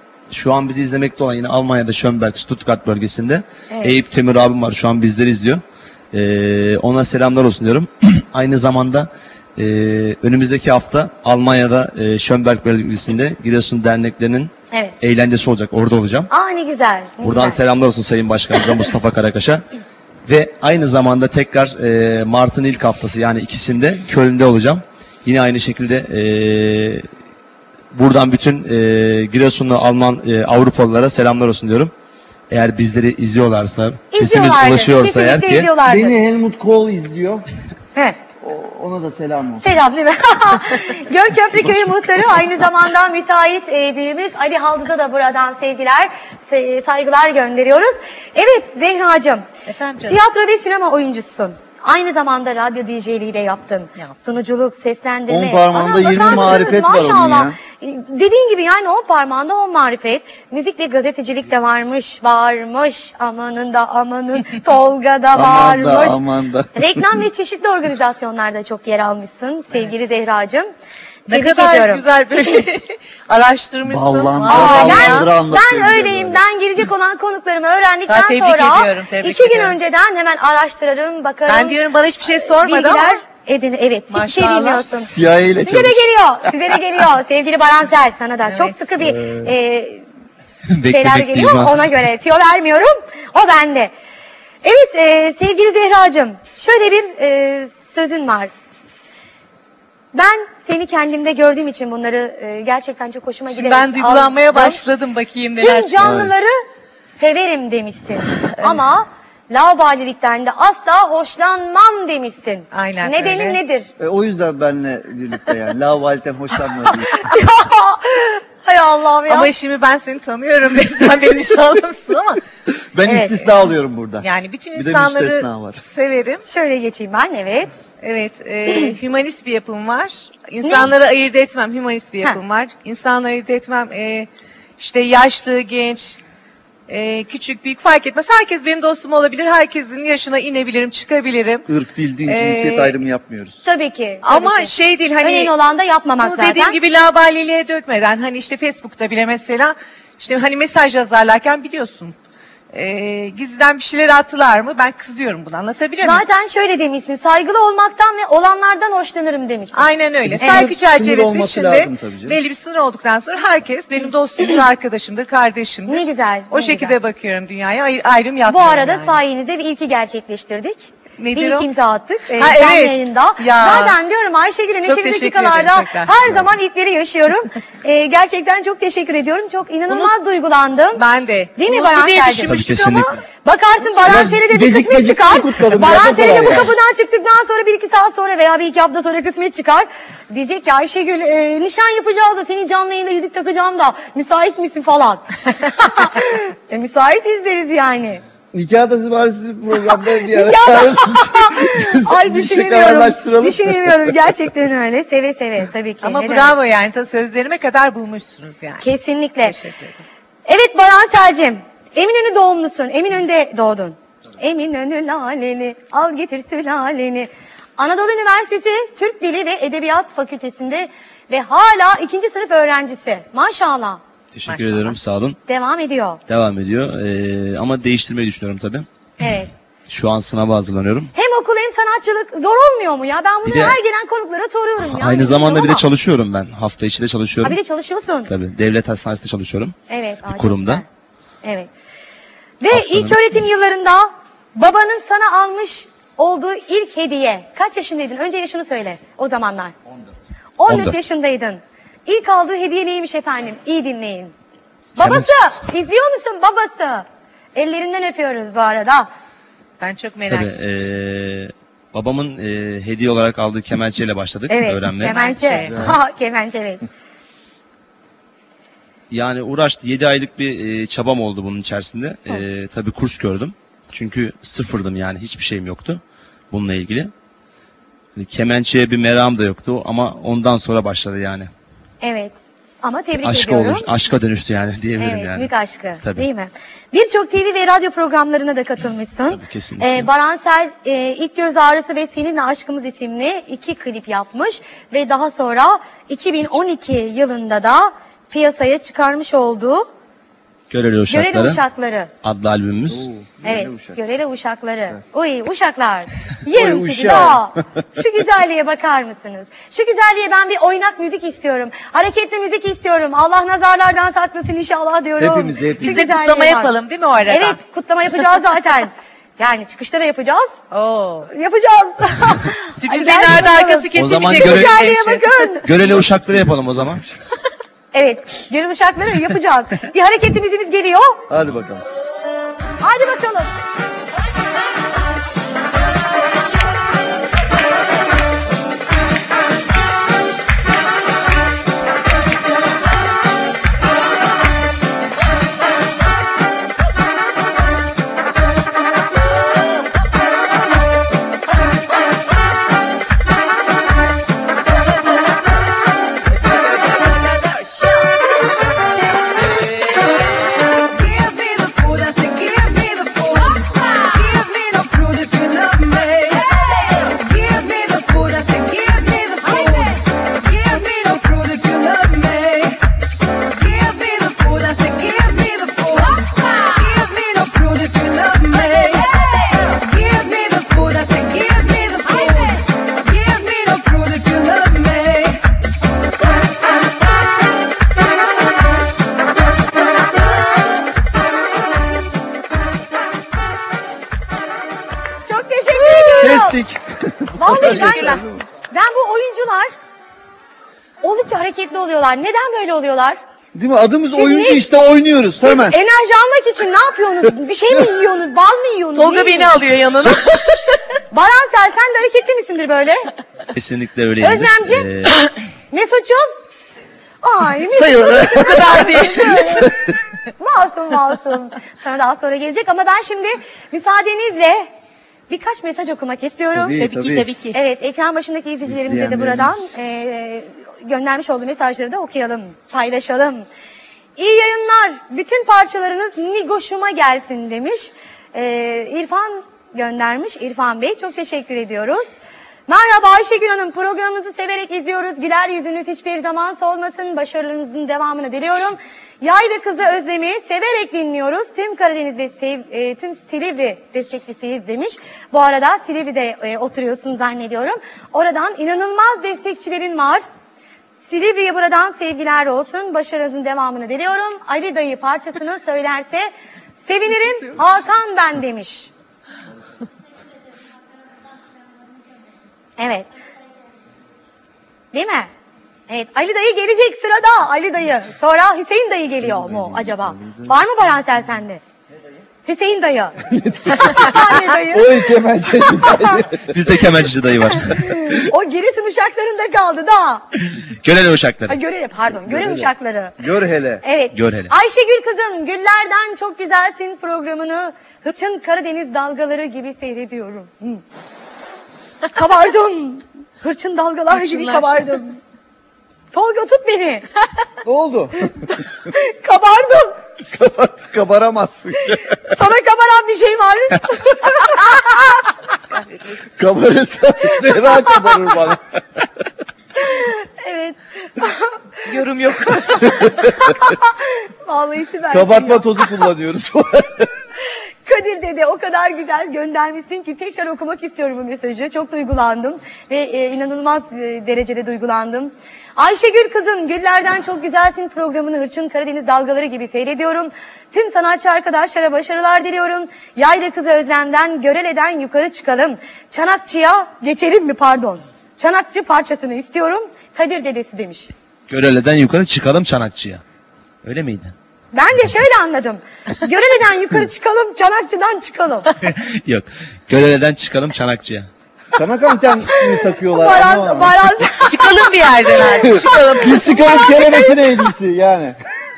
şu an bizi izlemekte olan yine Almanya'da Schönberg, Stuttgart bölgesinde Evet. Eyüp Temür abim var. Şu an bizleri izliyor. Eee, ona selamlar olsun diyorum. Aynı zamanda eee, önümüzdeki hafta Almanya'da eee, Schönberg bölgesinde Giresun derneklerinin Evet. eğlencesi olacak. Orada olacağım. Aa ne güzel. Ne Buradan güzel. selamlar olsun Sayın Başkanımıza Mustafa Karakaş'a. Ve aynı zamanda tekrar eee, Mart'ın ilk haftası yani ikisinde Köln'de olacağım. Yine aynı şekilde eee, buradan bütün eee Giresunlu Alman eee, Avrupalılara selamlar olsun diyorum. Eğer bizleri izliyorlarsa, sesimiz İzliyorlardır, ulaşıyorsa eğer kesinlikle ki izliyorlardır. Beni Helmut Kohl izliyor. He. O- ona da selam olsun. Selam değil mi? Gölköprü Köyü Muhtarı, aynı zamanda müteahhit e, büyüğümüz Ali Havlu'da da buradan sevgiler, se- saygılar gönderiyoruz. Evet Zehracığım, Efendim canım. tiyatro ve sinema oyuncusun. Aynı zamanda radyo D J'liği de yaptın. Sunuculuk, seslendirme. On parmağında Ana, yirmi bakar mısınız? marifet var onun Maşallah. ya. Dediğin gibi yani on parmağında on marifet. Müzik ve gazetecilik de varmış, varmış. Amanın da amanın, Tolga da Aman da varmış. aman da. Reklam ve çeşitli organizasyonlarda çok yer almışsın sevgili Zehracığım. Ne Tebrik kadar ediyorum. güzel böyle araştırmışsın. Ballandıra Aa, ballandıra ben, anlatıyor. ben öyleyim. Ben gelecek olan konuklarımı öğrendikten Ha, tebrik sonra ediyorum, tebrik iki gün ediyorum. önceden hemen araştırırım, bakarım. Ben diyorum bana hiçbir şey sormadı ama. Bilgiler edin. Evet, hiçbir şey Maşallah. bilmiyorsun. C I A ile Size de çalış. geliyor. Size de geliyor. Sevgili Baransel, sana da. Çok sıkı bir e, şeyler geliyor. Ona göre tüyo vermiyorum. O bende. Evet e, sevgili Zehracığım, şöyle bir e, sözün var. Ben seni kendimde gördüğüm için bunları e, gerçekten çok hoşuma Şimdi giderek ben duygulanmaya aldım. başladım, bakayım neler Tüm canlıları severim demişsin. Ama laubalilikten de asla hoşlanmam demişsin. Aynen Nedeni öyle. nedir? E, o yüzden benle birlikte yani. Lavalten hoşlanmadım. Hay Allah'ım ya. Ama şimdi ben seni tanıyorum. Sen benim nişanlımsın ama. Ben Evet. istisna alıyorum burada. Yani bütün Bir de insanları müstesna var. severim. Şöyle geçeyim ben, evet. Evet, e, hümanist bir yapım var. İnsanları ayırt etmem, hümanist bir yapım var. İnsanları ayırt etmem, e, işte yaşlı, genç, e, küçük, büyük fark etmez. Herkes benim dostum olabilir, herkesin yaşına inebilirim, çıkabilirim. Irk, dil, din, Ee, cinsiyet ayrımı yapmıyoruz. Tabii ki. tabii Ama ki. şey değil hani... Önemli olan da yapmamak Bunu zaten. dediğim gibi labaliliğe dökmeden, hani işte Facebook'ta bile mesela, işte hani mesaj yazarlarken biliyorsun. E, gizliden bir şeyler attılar mı? Ben kızıyorum bunu, anlatabiliyor muyum? Zaten şöyle demişsin, saygılı olmaktan ve olanlardan hoşlanırım demişsin. Aynen öyle. Bir Saygı sınır- sınır çerçevesi olması içinde lazım tabii canım. belli bir sınır olduktan sonra herkes benim dostumdur, arkadaşımdır, kardeşimdir. Ne güzel. O ne şekilde güzel. bakıyorum dünyaya. Ayr- ayrım Bu yapmıyorum arada yani. sayenizde bir ilki gerçekleştirdik. Nedir bir o? ilk imza attık. Ee, Ha, canlı evet. yayında. Ya. Zaten diyorum Ayşegül'ün Çok neşeli teşekkür dakikalarda ederim tekrar. her zaman ilkleri yaşıyorum. Ee, gerçekten çok teşekkür ediyorum. Çok inanılmaz duygulandım. Ben de. Değil mi Umutlu Baran diye Selvi? düşünmüştük Tabii, ama kesinlikle. Bakarsın Baran Biraz Selvi'de bir gecik kısmet gecik çıkar. kutladım, Baran yapalım Selvi bu yani. kapıdan çıktıktan sonra bir iki saat sonra veya bir iki hafta sonra kısmet çıkar. Diyecek ki Ayşegül e, nişan yapacağız da senin canlı yayında yüzük takacağım da müsait misin falan. e, müsait izleriz yani. Nikah da bari sizi programda bir ara Nikah da- çağırırsınız. Ay Bir şey düşünemiyorum. kararlaştıralım. Düşünemiyorum gerçekten öyle. Seve seve tabii ki. ama Ne bravo yani. Ta sözlerime kadar bulmuşsunuz yani. demek? Kesinlikle. Teşekkür ederim. Evet Baran Selcim. Eminönü doğumlusun. Eminönü'nde doğdun. Eminönü laleli al getir sülaleni. Anadolu Üniversitesi Türk Dili ve Edebiyat Fakültesinde ve hala ikinci sınıf öğrencisi. Maşallah. Teşekkür Maşallah. ederim, sağ olun. Devam ediyor. Devam ediyor. Ee, ama değiştirmeyi düşünüyorum tabii. Evet. Şu an sınava hazırlanıyorum. Hem okul hem sanatçılık zor olmuyor mu ya? Ben bunu Bir de- her gelen konuklara soruyorum. ya. Aynı zamanda bir de Ama- çalışıyorum ben. Hafta içi de çalışıyorum. Ha, bir de çalışıyorsun. Tabii. Devlet hastanesinde çalışıyorum. Evet. aa, Bir çok kurumda. güzel. Evet. Ve Haftanın- ilk öğretim yıllarında babanın sana almış olduğu ilk hediye. Kaç yaşındaydın? Önce yaşını söyle o zamanlar. on dört. on dört on dört. yaşındaydın. İlk aldığı hediye neymiş efendim? İyi dinleyin. Babası! İzliyor musun babası? Ellerinden öpüyoruz bu arada. Ben çok merak Tabii. ettim. ee, babamın ee, hediye olarak aldığı kemençeyle başladık Evet. öğrenmeye. Kemençe. Kemençe. Ha, kemençe evet. Yani uğraştı. yedi aylık bir ee, çabam oldu bunun içerisinde. Ee, tabii kurs gördüm. Çünkü sıfırdım yani. Hiçbir şeyim yoktu bununla ilgili. Hani kemençeye bir merakım da yoktu ama ondan sonra başladı yani. Evet. Ama tebrik Aşka ediyorum. olur, aşka dönüştü yani diyebilirim Evet, yani. büyük aşkı. Tabii. Değil mi? Birçok T V ve radyo programlarına da katılmışsın. Tabii, kesinlikle. Ee, Baran Sel, e, İlk Göz Ağrısı ve Seninle Aşkımız isimli iki klip yapmış. Ve daha sonra iki bin on iki yılında da piyasaya çıkarmış olduğu Göreli Uşakları, Göreli Uşakları. adlı albümümüz. Evet, Uşak. Göreli Uşakları. Uy, uşaklar. Yerim Oy, sizi uşak. daha. Şu güzelliğe bakar mısınız? Şu güzelliğe ben bir oynak müzik istiyorum. Hareketli müzik istiyorum. Allah nazarlardan saklasın inşallah diyorum. Hepimiz, hepimiz. Şu Biz de güzelliğe kutlama bak. yapalım değil mi o arada? Evet, kutlama yapacağız zaten. Yani çıkışta da yapacağız. Oo. Yapacağız. Sürprizlerin Hadi ardı bakalım. arkası O zaman kesilmeyecek. göre- Güzelliğe Hemşire. bakın. Göreli Uşakları yapalım o zaman. Evet, Göreli Uşakları yapacağız. Bir hareketli müziğimiz geliyor. Hadi bakalım. Hadi bakalım. oldukça hareketli oluyorlar. Neden böyle oluyorlar? Değil mi? Adımız Siz oyuncu ne- işte oynuyoruz Siz hemen. enerji almak için ne yapıyorsunuz? Bir şey mi yiyorsunuz? Bal mı yiyorsunuz? Tolga Ne beni yiyorsunuz? alıyor yanına. Baransel sen de hareketli misindir böyle? Kesinlikle öyleyimdir. Özlemciğim? Ee, Mesut'cum? Ay Mesut. Sayılır. O kadar değil. Masum masum. Sana daha sonra gelecek ama ben şimdi müsaadenizle birkaç mesaj okumak istiyorum. Tabii, Tabii ki, tabii. tabii ki. Evet, ekran başındaki izleyicilerimize de buradan e, göndermiş olduğu mesajları da okuyalım, paylaşalım. İyi yayınlar, bütün parçalarınız nigoşuma gelsin demiş. E, İrfan göndermiş, İrfan Bey çok teşekkür ediyoruz. Merhaba Ayşegül Hanım, programınızı severek izliyoruz. Güler yüzünüz hiçbir zaman solmasın, başarılarınızın devamını diliyorum. Yayla Kızı Özlem'i severek dinliyoruz. Tüm Karadeniz ve sev, e, tüm Silivri destekçisiyiz demiş. Bu arada Silivri'de e, oturuyorsun zannediyorum. Oradan inanılmaz destekçilerin var. Silivri'ye buradan sevgiler olsun. Başarınızın devamını diliyorum. Ali Dayı parçasını söylerse sevinirim. Hakan ben demiş. Evet. Değil mi? Evet, Ali Dayı gelecek sırada. Ali Dayı. Sonra Hüseyin Dayı geliyor mu acaba? Var mı Baransel sende? Hüseyin Dayı. Ali Dayı. Oy kemençeci dayı. Bizde kemençeci dayı var. O Giresun uşaklarında kaldı da. Görele uşakları. Ay, Görele pardon. Göre Görele. uşakları. Gör hele. Evet. Gör hele. Ayşegül kızım, Güllerden Çok Güzelsin programını Hırçın Karadeniz dalgaları gibi seyrediyorum. Hı. Kabardım. Hırçın dalgalar gibi Hırçınlar. kabardım. Tolga tut beni. Ne oldu? Kabardım. Kapat, kabaramazsın. Sana kabaran bir şey var. Kabarırsa Zehra kabarır bana. Evet. Yorum yok. Vallahi süper. Kabartma tozu kullanıyoruz. Kadir dede o kadar güzel göndermişsin ki tekrar okumak istiyorum bu mesajı. Çok duygulandım ve e, inanılmaz e, derecede duygulandım. Ayşegül kızım, Güllerden Çok Güzelsin programını Hırçın Karadeniz dalgaları gibi seyrediyorum. Tüm sanatçı arkadaşlara başarılar diliyorum. Yayla Kızı Özlem'den Görele'den yukarı çıkalım. Çanakçı'ya geçelim mi pardon. Çanakçı parçasını istiyorum. Kadir dedesi demiş. Görele'den yukarı çıkalım Çanakçı'ya. Öyle miydi? Ben de şöyle anladım. Görele'den yukarı çıkalım, Çanakçı'dan çıkalım. Yok. Görele'den çıkalım Çanakçı'ya. Çanak antenini takıyorlar. Baran, anlamadım. baran. Çıkalım bir yerden artık. Çıkalım. Biz çıkalım keremetin eğlisi yani.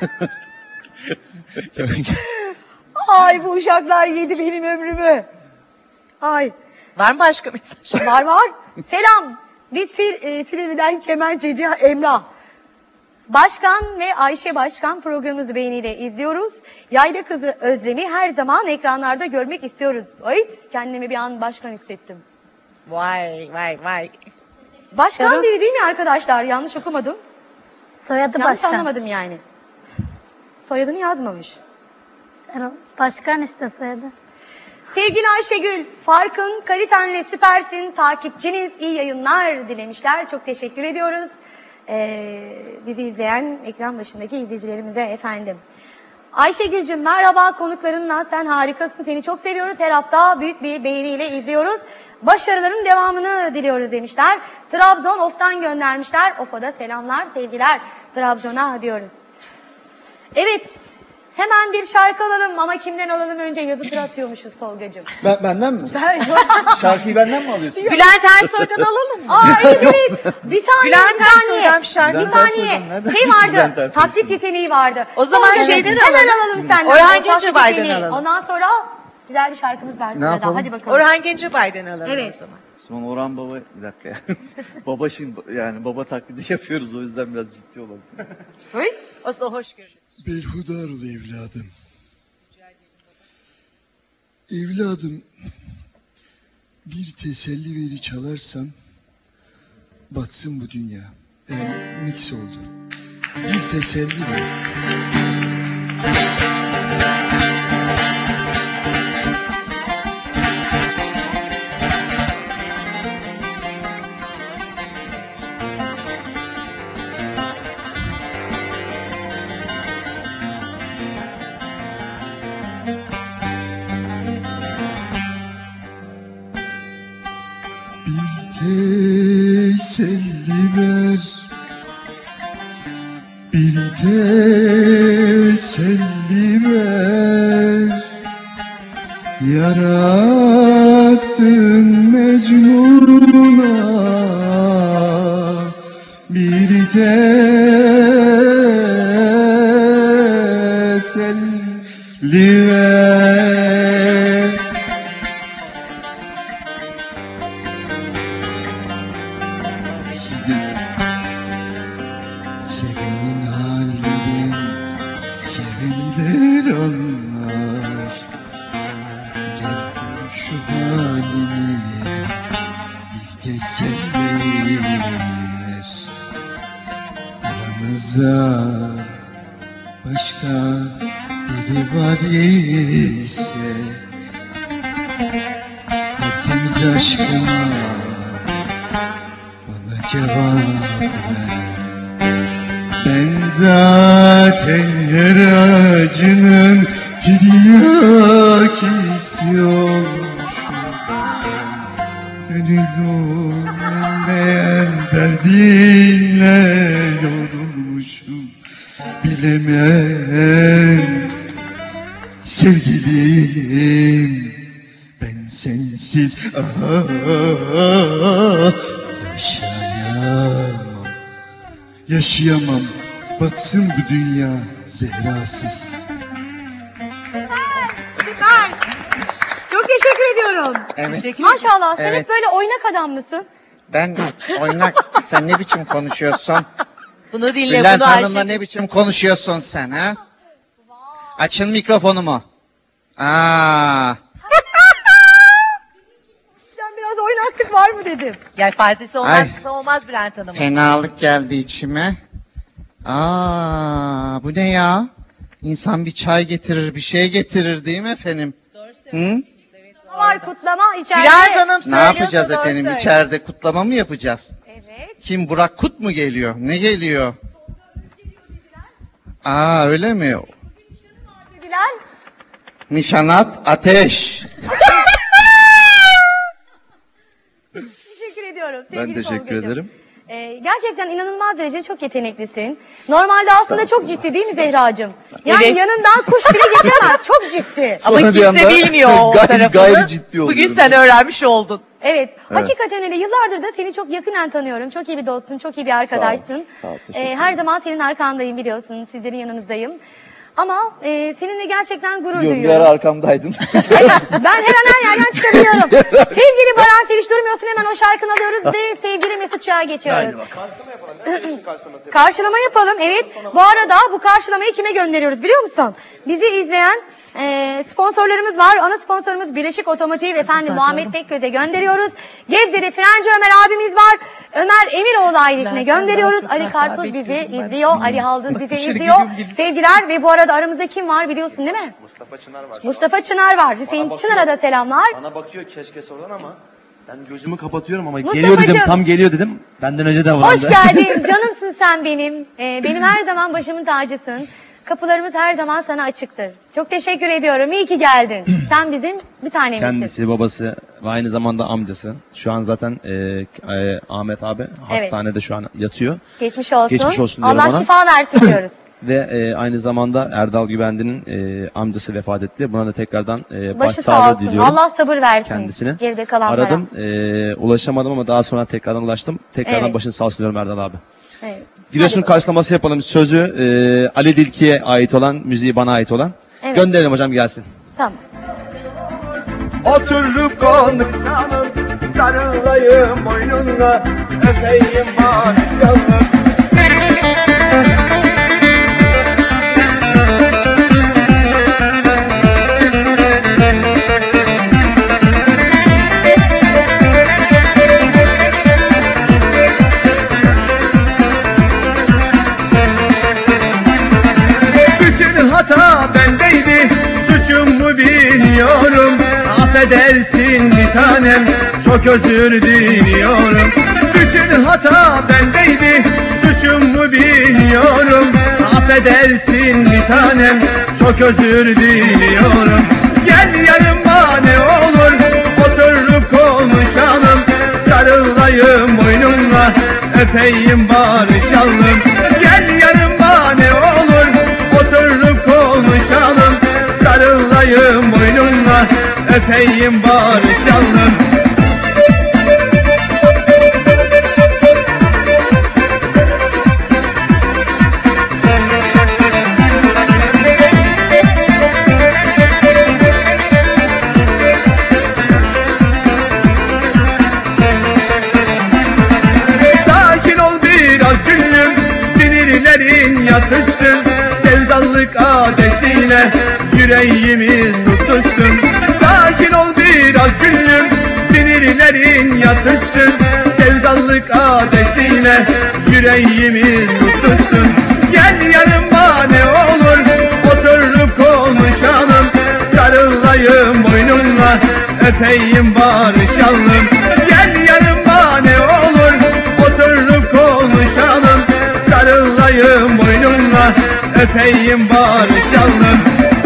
Ay bu uşaklar yedi benim ömrümü. Ay. Var mı başka mesaj? Var var. Selam. Biz Sil e, Silivri'den kemençeci Emrah. Başkan ve Ayşe Başkan programımızı beğeniyle izliyoruz. Yayla Kızı Özlem'i her zaman ekranlarda görmek istiyoruz. Ay kendimi bir an başkan hissettim. Vay vay vay. Başkan Canım. biri değil mi arkadaşlar? Yanlış okumadım. Soyadı Yanlış başkan. anlamadım yani. Soyadını yazmamış. Başkan işte soyadı. Sevgili Ayşegül, Farkın, kalitenle süpersin, takipçiniz, iyi yayınlar dilemişler. Çok teşekkür ediyoruz. Ee, bizi izleyen ekran başındaki izleyicilerimize efendim. Ayşegül'cüm merhaba, konuklarınla sen harikasın, seni çok seviyoruz. Her hafta büyük bir beğeniyle izliyoruz. Başarıların devamını diliyoruz demişler. Trabzon Of'tan göndermişler. Of'a da selamlar, sevgiler Trabzon'a diyoruz. Evet. Hemen bir şarkı alalım ama kimden alalım önce yazı tura atıyormuşuz Tolgacığım. Ben, benden mi? Ben yok. Şarkıyı benden mi alıyorsun? Bülent Ersoy'dan alalım mı? Aa evet evet. Bir saniye Bülent bir saniye. Ersoy'dan bir şarkı. Bir Bülent saniye. Ersoy'dan nereden Şey çıktı Bülent vardı. Ersoy Taklit şimdi? yeteneği vardı. O zaman Tolgacığım, şeyden hemen alalım. alalım senden. Orhan o taklit Gencebay'dan yeteneği. alalım. Ondan sonra güzel bir şarkımız var sırada. yapalım? Hadi bakalım. Orhan Gencebay'dan alalım Evet. o zaman. Sonra Orhan Baba, bir dakika ya. baba şimdi, yani baba taklidi yapıyoruz o yüzden biraz ciddi olalım. O zaman hoş gördük. Belhudar ol evladım. Evladım, bir teselli veri çalarsam batsın bu dünya. Yani mix oldu. Bir teselli ver. Bir teselli ver, bir teselli ver. Yarattın Mecnun'a bir teselli ver. Sizin sevenin halini sevenler anlar. Gel şu halimi bir teselli ver. Aramızda başka biri var ise tertemiz aşkına bana cevap ver. Ben zaten her acının tiryakisi olmuşum. Gönül olmayan derdinle yorulmuşum. Bilemem sevgilim, ben sensiz ah, yaşayamam. Yaşayamam, batsın bu dünya zehrasız. Süper. Çok teşekkür ediyorum. Evet. Maşallah sen Evet. hep böyle oynak adam mısın? Ben oynak. Sen ne biçim konuşuyorsun? Bunu dinle, Bülent bunu Hanım'la Ayşe. ne biçim konuşuyorsun sen ha? Açın mikrofonumu. Aa, Sen biraz oynaklık var mı dedim. Yelpazesi Ay. olmazsa olmaz Bülent Hanım'ın. fenalık geldi içime. Aa, bu ne ya? İnsan bir çay getirir, bir şey getirir değil mi efendim? Hı? Var kutlama içeride. Bülent Hanım Ne söylüyorsa yapacağız doğru efendim? söyle. İçeride kutlama mı yapacağız? Evet. Kim? Burak Kut mu geliyor? Ne geliyor? Aa, öyle mi? Bilal. Nişanat ateş. Teşekkür ediyoruz. Ben sevgili teşekkür Tolgacığım. ederim. Ee, gerçekten inanılmaz derecede çok yeteneklisin. Normalde aslında çok ciddi değil mi Zehracığım? Yani Evet. yanından kuş bile geçemez. Çok ciddi. Ama Sonra bir kimse anda bilmiyor o gayri- tarafını. gayri ciddi Bugün oluyorum. sen öğrenmiş oldun. Evet. Evet. Hakikaten öyle. Yıllardır da seni çok yakinen tanıyorum. Çok iyi bir dostsun, çok iyi bir arkadaşsın. Sağ ol, teşekkür Ee, ederim. her zaman senin arkandayım biliyorsun. Sizlerin yanınızdayım. Ama e, seninle gerçekten gurur Yok, bir ara duyuyorum. arkamdaydın. Evet, ben her an her yerden çıkabiliyorum. Sevgili Baran Seliş durmuyorsun, hemen o şarkını alıyoruz ve sevgili Mesut Çağ'a geçiyoruz. Karşılama yapalım, evet. Bu arada bu karşılamayı kime gönderiyoruz biliyor musun? Bizi izleyen e, sponsorlarımız var. Ana sponsorumuz Birleşik Otomotiv, efendim Muhammed Pekgöz'e gönderiyoruz. Gebze'de Frenci Ömer abimiz var. Ömer Emiroğlu ailesine gönderiyoruz. Ali Karpuz bizi izliyor. Ali Haldız bizi izliyor. Sevgiler ve bu arada aramızda kim var biliyorsun değil mi? Mustafa Çınar var. Mustafa Çınar var. Hüseyin Çınar'a da selamlar. Bana bakıyor keşke sorulan ama ben gözümü kapatıyorum ama Mustafa'cığım. geliyor dedim, tam geliyor dedim. Benden önce davrandı. Hoş geldin. Canımsın sen benim. Ee, benim her zaman başımın tacısın. Kapılarımız her zaman sana açıktır. Çok teşekkür ediyorum. İyi ki geldin. Sen bizim bir tanemizsin. Kendisi, babası ve aynı zamanda amcası. Şu an zaten e, e, Ahmet abi hastanede şu an yatıyor. Geçmiş olsun. Geçmiş olsun diyorum Allah ona. şifa versin diyoruz. Ve e, aynı zamanda Erdal Güvendi'nin e, amcası vefat etti. Buna da tekrardan e, Başı sağ başsağlığı olsun. diliyorum. Allah sabır versin. Kendisine. Geride kalanlara. Aradım, e, ulaşamadım ama daha sonra tekrardan ulaştım. Tekrardan Evet. başını sağ olsun diyorum Erdal abi. Evet. Giresun karşılaması yapalım. Sözü e, Ali Dilki'ye ait olan, müziği bana ait olan. Evet. Gönderelim hocam gelsin. Tamam. Oturup konuşalım, sarılayım boynuna, öpeyim maşallah. Bütün hata bendeydi, suçumu biliyorum. Affedersin bir tanem, çok özür diliyorum. Bütün hata bendeydi, suçumu biliyorum. Affedersin bir tanem, çok özür diliyorum. Gel yanıma ne olur, oturup konuşalım. Sarılayım boynumla, öpeyim barışalım. Gel yanıma öpeyim barışalım. Sakin ol biraz gülüm, sinirlerin yatışsın. Sevdalık ateşiyle yüreğimiz tutuşsun. Sakin ol biraz gülüm, sinirlerin yatışsın. Sevdalık ateşiyle yüreğimiz tutuşsun. Gel yanıma ne olur, oturup konuşalım. Sarılayım boynunla, öpeyim barışalım. Gel yanıma ne olur, oturup konuşalım. Sarılayım boynunla, öpeyim barışalım.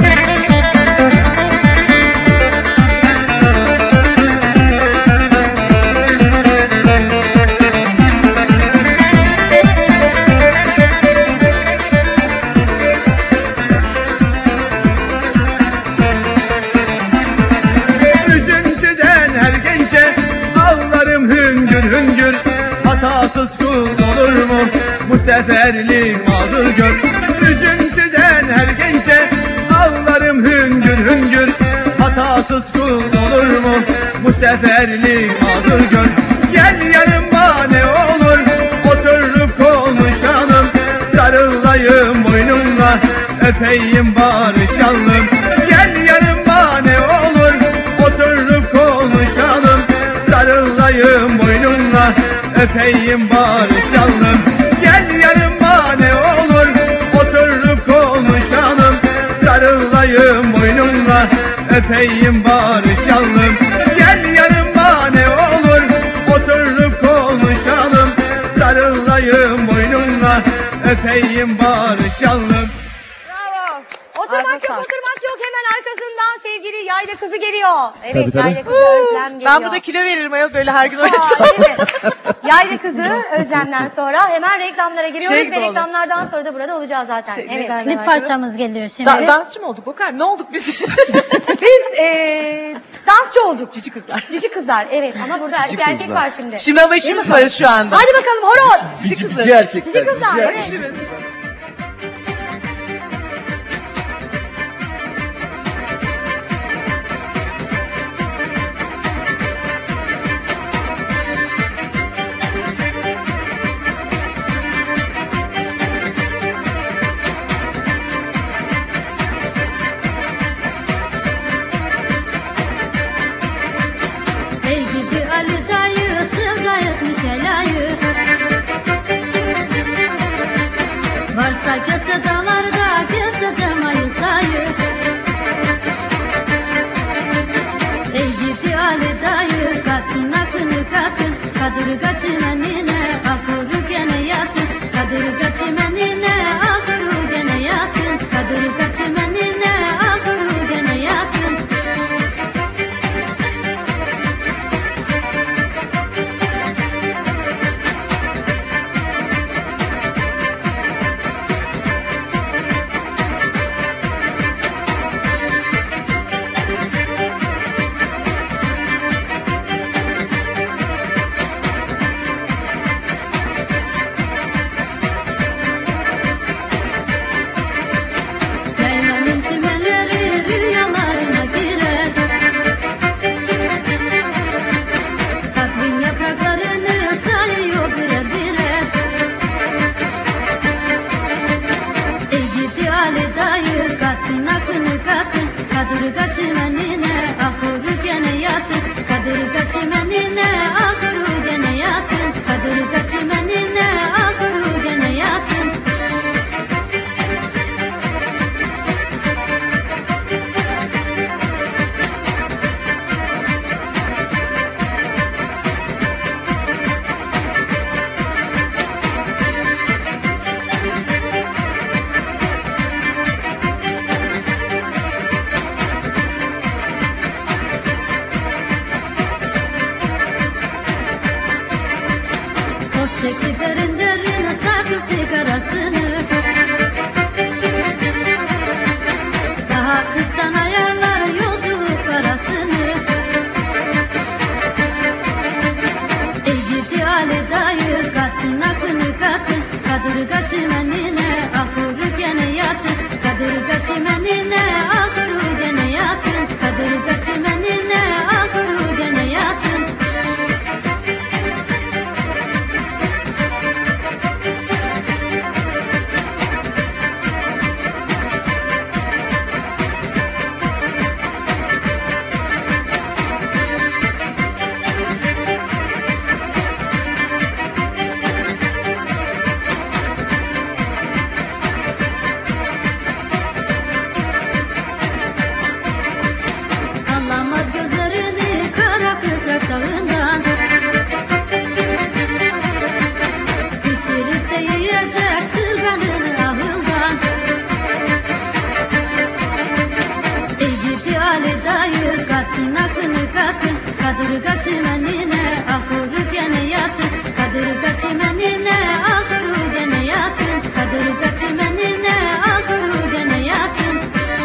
Üzüntüden her gece ağlarım hüngür hüngür. Hatasız kul olur mu bu seferlik mazur gör. Üzüntüden her gece ağlarım hüngür hüngür. Hatasız kul olur mu bu seferlik mazur gör. Gel yanıma ne olur, oturup konuşalım. Sarılayım boynunla, öpeyim barışalım. Gel yanıma ne olur, oturup konuşalım. Sarılayım boynunla, öpeyim barışalım. Gel yanıma ne olur, oturup konuşalım. Sarılayım boynunla, öpeyim barışalım. Gel yanıma ne olur, oturup konuşalım. Sarılayım boynunla, öpeyim barışalım. Bravo. Oturmak yok, oturmak yok. Hemen arkasından sevgili Yayla kızı geliyor. Evet, Tabii, tabii. Yayla kızı Özlem geliyor. Ben burada kilo veririm ayol böyle her gün Aa, evet. Yayla kızı Özlem'den sonra hemen reklamlara giriyoruz Şey ve gibi oldu. reklamlardan sonra da burada olacağız zaten. Şey, evet. neden Klip parçamız geliyor şimdi. Da- dansçı mı olduk Bakar? Ne olduk biz? Biz eee dansçı olduk. Cici kızlar. Cici kızlar evet ama burada erkek erkek kızlar. var şimdi. Şimdi ama işimiz var şu anda. Hadi bakalım horoz. Cici kızlar. Cici erkekler, Cici kızlar cici evet. erkekler. Hey gidi Ali dayı sıvra etmiş helayı. Varsa kese dağlarda kese mayı sayı. Hey gidi Ali dayı katın akını katın. Kadırga çimenine akırı gene yatın. Kadırga çimenine akırı gene yatın. Kadırga çimenine akırı gene yatın. Leylanın çimenleri rüyalarına girer. Takvim yapraklarını sayıyor birer birer. Ey gidi Ali dayı katın akını katın. Kadırga çimenine akırı gene yatın. Kadırga çimenine akırı gene yatın. Kadırga çimenine akırı gene yatın. Toz çekti derin derin sardı sigarasını. Daha kıştan ayarlar yolculuk arasını. Kadırga çimenine ahırı gene yatın. Kadırga çimenine ahırı gene yatın. Kadırga çimenine ahırı gene yatın. Anlamaz gözlerini kara kızlar sağından. Pişirip de yiyecek sırganını ahıldan. Ey gidi Ali dayı katın akını katın. Kadırga çimenine ahırı gene yatın. Kadırga çimenine ahırı gene yatın. Kadırga çimenine ahırı gene yatın.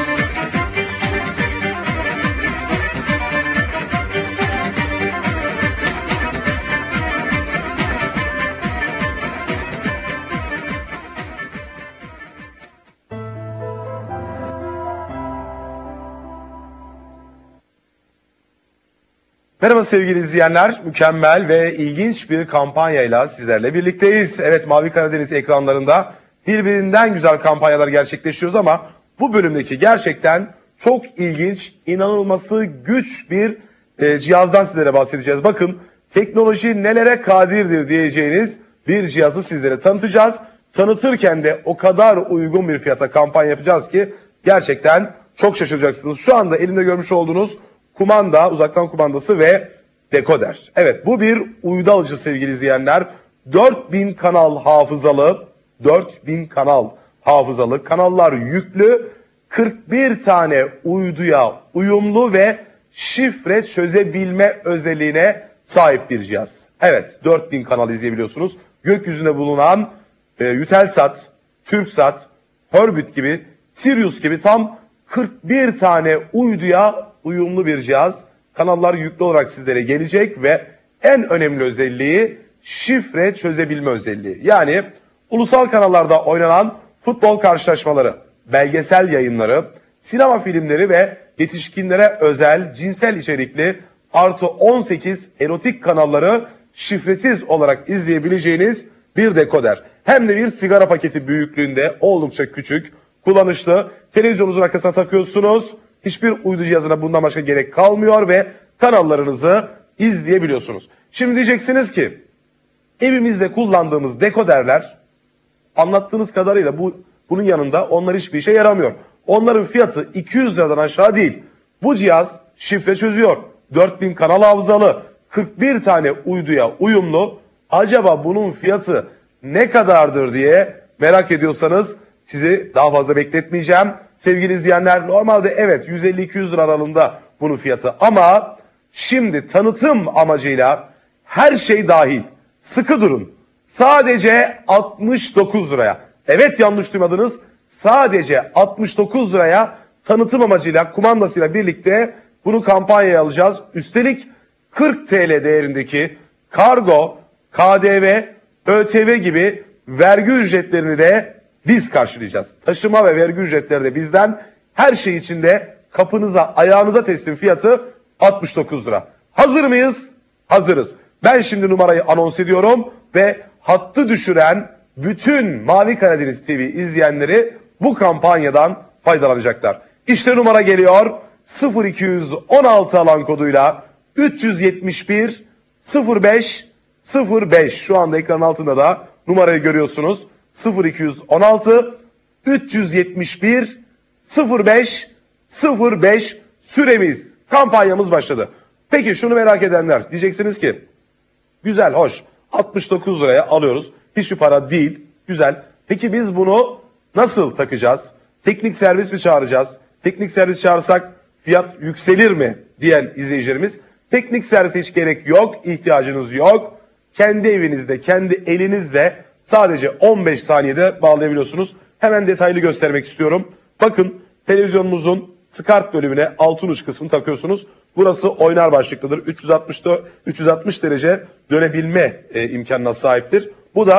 Merhaba sevgili izleyenler, mükemmel ve ilginç bir kampanyayla sizlerle birlikteyiz. Evet, Mavi Karadeniz ekranlarında birbirinden güzel kampanyalar gerçekleştiriyoruz ama bu bölümdeki gerçekten çok ilginç, inanılması güç bir e, cihazdan sizlere bahsedeceğiz. Bakın, teknoloji nelere kadirdir diyeceğiniz bir cihazı sizlere tanıtacağız. Tanıtırken de o kadar uygun bir fiyata kampanya yapacağız ki gerçekten çok şaşıracaksınız. Şu anda elimde görmüş olduğunuz kumanda, uzaktan kumandası ve dekoder. Evet, bu bir uydu alıcı sevgili izleyenler. dört bin kanal hafızalı, dört bin kanal hafızalı, kanallar yüklü, kırk bir tane uyduya uyumlu ve şifre çözebilme özelliğine sahip bir cihaz. Evet, dört bin kanal izleyebiliyorsunuz. Gökyüzünde bulunan e, Eutelsat, Türksat, Horbit gibi, Sirius gibi tam kırk bir tane uyduya uyumlu bir cihaz. Kanallar yüklü olarak sizlere gelecek ve en önemli özelliği şifre çözebilme özelliği. Yani ulusal kanallarda oynanan futbol karşılaşmaları, belgesel yayınları, sinema filmleri ve yetişkinlere özel cinsel içerikli artı on sekiz erotik kanalları şifresiz olarak izleyebileceğiniz bir dekoder. Hem de bir sigara paketi büyüklüğünde, oldukça küçük, kullanışlı. Televizyonunuzun arkasına takıyorsunuz. Hiçbir uydu cihazına bundan başka gerek kalmıyor ve kanallarınızı izleyebiliyorsunuz. Şimdi diyeceksiniz ki evimizde kullandığımız dekoderler anlattığınız kadarıyla bu bunun yanında onlar hiçbir işe yaramıyor. Onların fiyatı iki yüz liradan aşağı değil. Bu cihaz şifre çözüyor. dört bin kanal hafızalı, kırk bir tane uyduya uyumlu. Acaba bunun fiyatı ne kadardır diye merak ediyorsanız sizi daha fazla bekletmeyeceğim. Sevgili izleyenler, normalde evet yüz elli iki yüz lira aralığında bunun fiyatı ama şimdi tanıtım amacıyla her şey dahil. Sıkı durun. Sadece altmış dokuz liraya. Evet, yanlış duymadınız. Sadece altmış dokuz liraya tanıtım amacıyla kumandasıyla birlikte bunu kampanyaya alacağız. Üstelik kırk TL değerindeki kargo, K D V, ÖTV gibi vergi ücretlerini de biz karşılayacağız. Taşıma ve vergi ücretleri de bizden. Her şey için de kapınıza, ayağınıza teslim fiyatı altmış dokuz lira. Hazır mıyız? Hazırız. Ben şimdi numarayı anons ediyorum ve hattı düşüren bütün Mavi Karadeniz T V izleyenleri bu kampanyadan faydalanacaklar. İşte numara geliyor. sıfır iki yüz on altı alan koduyla üç yüz yetmiş bir sıfır beş sıfır beş. Şu anda ekranın altında da numarayı görüyorsunuz. sıfır iki yüz on altı üç yüz yetmiş bir sıfır beş sıfır beş süremiz, kampanyamız başladı. Peki şunu merak edenler diyeceksiniz ki güzel, hoş, altmış dokuz liraya alıyoruz. Hiçbir para değil, güzel. Peki biz bunu nasıl takacağız? Teknik servis mi çağıracağız? Teknik servis çağırsak fiyat yükselir mi diyen izleyicilerimiz. Teknik servise hiç gerek yok, ihtiyacınız yok. Kendi evinizde, kendi elinizle sadece on beş saniyede bağlayabiliyorsunuz. Hemen detaylı göstermek istiyorum. Bakın, televizyonunuzun SCART bölümüne altın uç kısmını takıyorsunuz. Burası oynar başlıklıdır. üç yüz altmış, üç yüz altmış derece dönebilme e, imkanına sahiptir. Bu da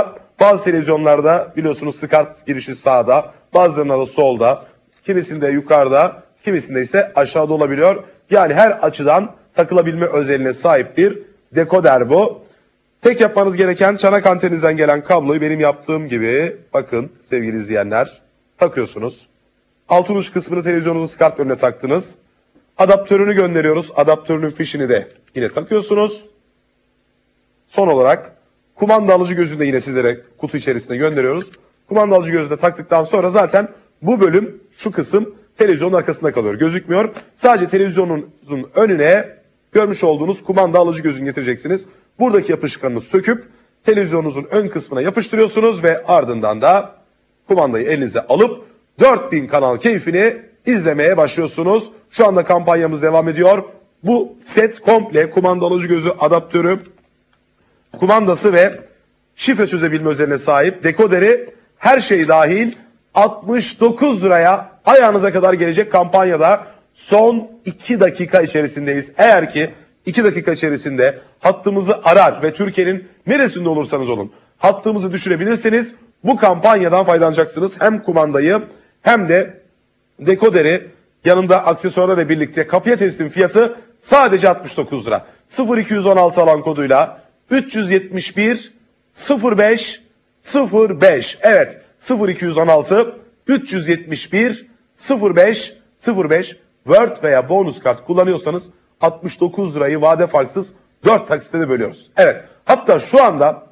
Bazı televizyonlarda biliyorsunuz SCART girişi sağda, bazılarında da solda, kimisinde yukarıda, kimisinde ise aşağıda olabiliyor. Yani her açıdan takılabilme özelliğine sahip bir dekoder bu. Tek yapmanız gereken çanak anteninizden gelen kabloyu benim yaptığım gibi, bakın sevgili izleyenler, takıyorsunuz. Altın uç kısmını televizyonunuzun SCART önüne taktınız. Adaptörünü gönderiyoruz. Adaptörünün fişini de yine takıyorsunuz. Son olarak kumanda alıcı gözünü de yine sizlere kutu içerisinde gönderiyoruz. Kumanda alıcı gözünü de taktıktan sonra zaten bu bölüm, şu kısım televizyonun arkasında kalıyor. Gözükmüyor. Sadece televizyonunuzun önüne görmüş olduğunuz kumanda alıcı gözünü getireceksiniz. Buradaki yapışkanını söküp televizyonunuzun ön kısmına yapıştırıyorsunuz ve ardından da kumandayı elinize alıp dört bin kanal keyfini izlemeye başlıyorsunuz. Şu anda kampanyamız devam ediyor. Bu set komple kumanda alıcı gözü, adaptörü, kumandası ve şifre çözebilme özelliğine sahip dekoderi, her şey dahil altmış dokuz liraya ayağınıza kadar gelecek kampanyada son iki dakika içerisindeyiz. Eğer ki iki dakika içerisinde hattımızı arar ve Türkiye'nin neresinde olursanız olun hattımızı düşürebilirseniz bu kampanyadan faydalanacaksınız. Hem kumandayı hem de dekoderi yanında aksesuarlarla birlikte kapıya teslim fiyatı sadece altmış dokuz lira. sıfır iki yüz on altı alan koduyla üç yüz yetmiş bir sıfır beş sıfır beş, evet sıfır iki yüz on altı üç yüz yetmiş bir sıfır beş sıfır beş Word veya bonus kart kullanıyorsanız altmış dokuz lirayı vade farksız dört taksitte de bölüyoruz. Evet, hatta şu anda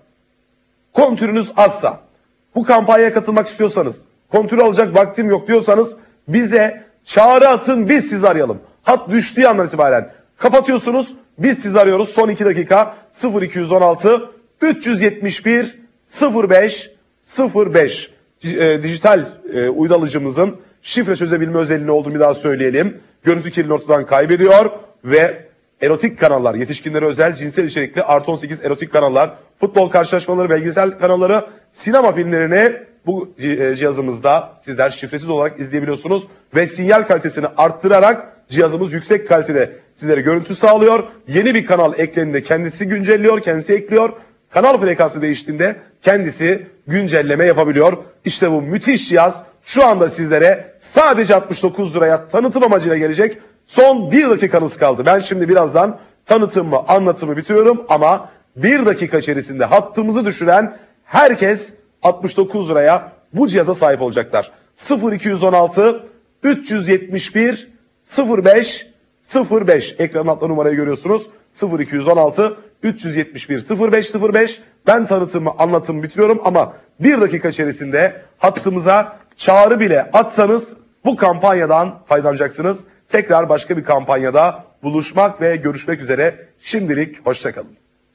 kontürünüz azsa, bu kampanyaya katılmak istiyorsanız, kontür alacak vaktim yok diyorsanız bize çağrı atın, biz sizi arayalım. Hat düştüğü andan itibaren kapatıyorsunuz, biz sizi arıyoruz. Son iki dakika sıfır iki yüz on altı üç yüz yetmiş bir sıfır beş sıfır beş e, dijital e, uydu alıcımızın şifre çözebilme özelliğini olduğunu bir daha söyleyelim. Görüntü kirliliğini ortadan kaybediyor ve erotik kanallar, yetişkinlere özel cinsel içerikli artı on sekiz erotik kanallar, futbol karşılaşmaları, belgesel kanalları, sinema filmlerini bu cihazımızda sizler şifresiz olarak izleyebiliyorsunuz ve sinyal kalitesini arttırarak cihazımız yüksek kalitede sizlere görüntü sağlıyor. Yeni bir kanal eklendiğinde kendisi güncelliyor, kendisi ekliyor. Kanal frekansı değiştiğinde kendisi güncelleme yapabiliyor. İşte bu müthiş cihaz şu anda sizlere sadece altmış dokuz liraya tanıtım amacıyla gelecek. Son bir dakikanız kaldı. Ben şimdi birazdan tanıtımı, anlatımı bitiriyorum ama bir dakika içerisinde hattımızı düşüren herkes altmış dokuz liraya bu cihaza sahip olacaklar. sıfır iki yüz on altı üç yüz yetmiş bir sıfır beş sıfır beş ekranın altında numarayı görüyorsunuz. sıfır iki yüz on altı üç yüz yetmiş bir sıfır beş sıfır beş. Ben tanıtımı, anlatımı bitiriyorum ama bir dakika içerisinde hattımıza çağrı bile atsanız bu kampanyadan faydalanacaksınız. Tekrar başka bir kampanyada buluşmak ve görüşmek üzere. Şimdilik hoşçakalın.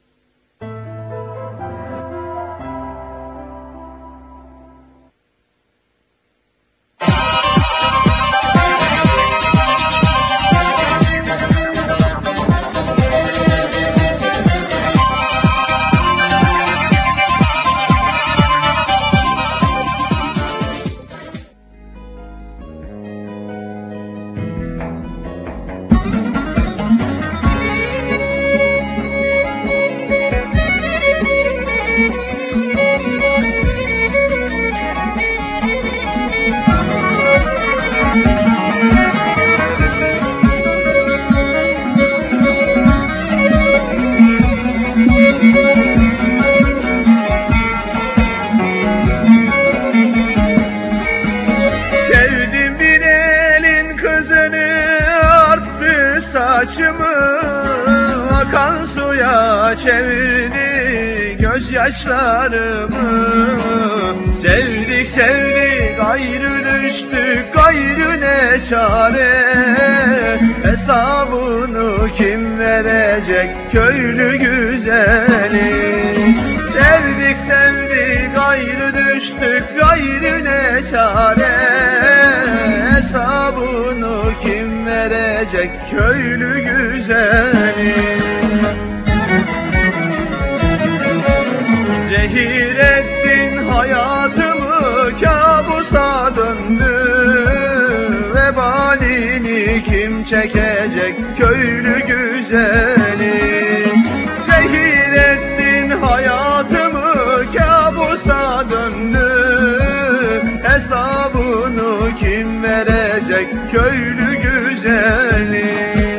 saçımı akan suya çevirdi gözyaşlarımı. Sevdik sevdik ayrı düştük gayrı ne çare, hesabını kim verecek köylü güzeli. Sevdik sevdik ayrı düştük gayrı ne çare, hesabını kim verecek köylü güzeli. Zehir ettin hayatımı, kabusa döndü. Vebalini kim çekecek köylü güzeli. Zehir ettin hayatımı, kabusa köylü güzeli.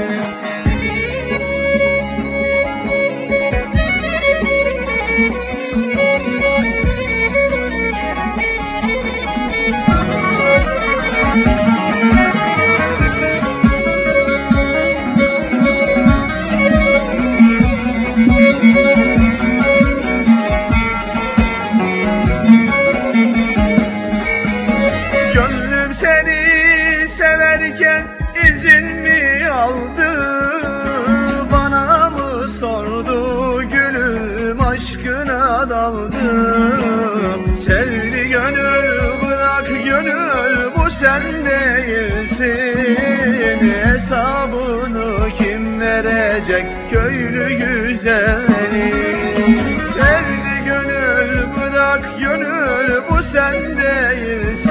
Gönlüm seni severken izin mi aldı? Bana mı sordu gülüm aşkına daldı? Sevdi gönül bırak gönül bu sen değilsin. Hesabını kim verecek köylü güzeli? Sevdi gönül bırak gönül bu sen değilsin.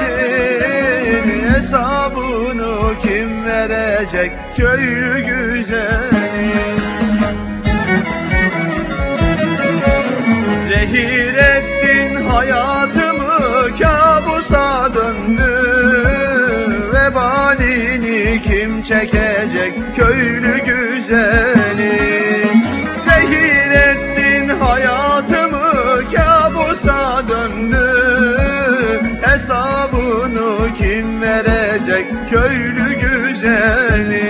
Hesabını kim verecek köylü güzeli? Zehir ettin hayatımı kabusa döndü. Vebalini kim çekecek köylü güzeli? Zehir ettin hayatımı kabusa döndü. Hesabını kim verecek köylü güzeli?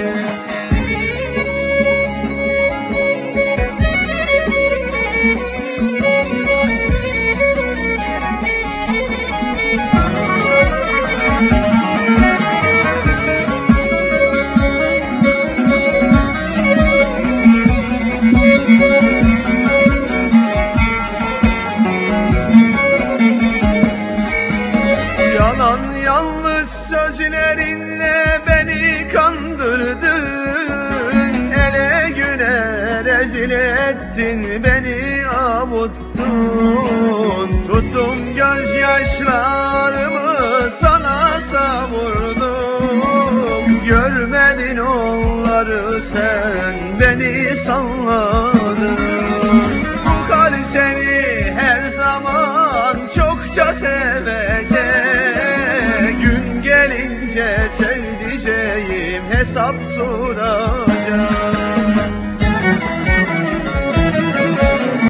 Yalan yanlış sözlerinle beni kandırdın. Ele güne rezil ettin, beni avuttun. Tuttum gözyaşlarımı sana savurdum. Görmedin onları sen, beni salladın. Bu kalp seni her zaman çokça sevecek. Gün gelince sevdiceğim hesap soracak.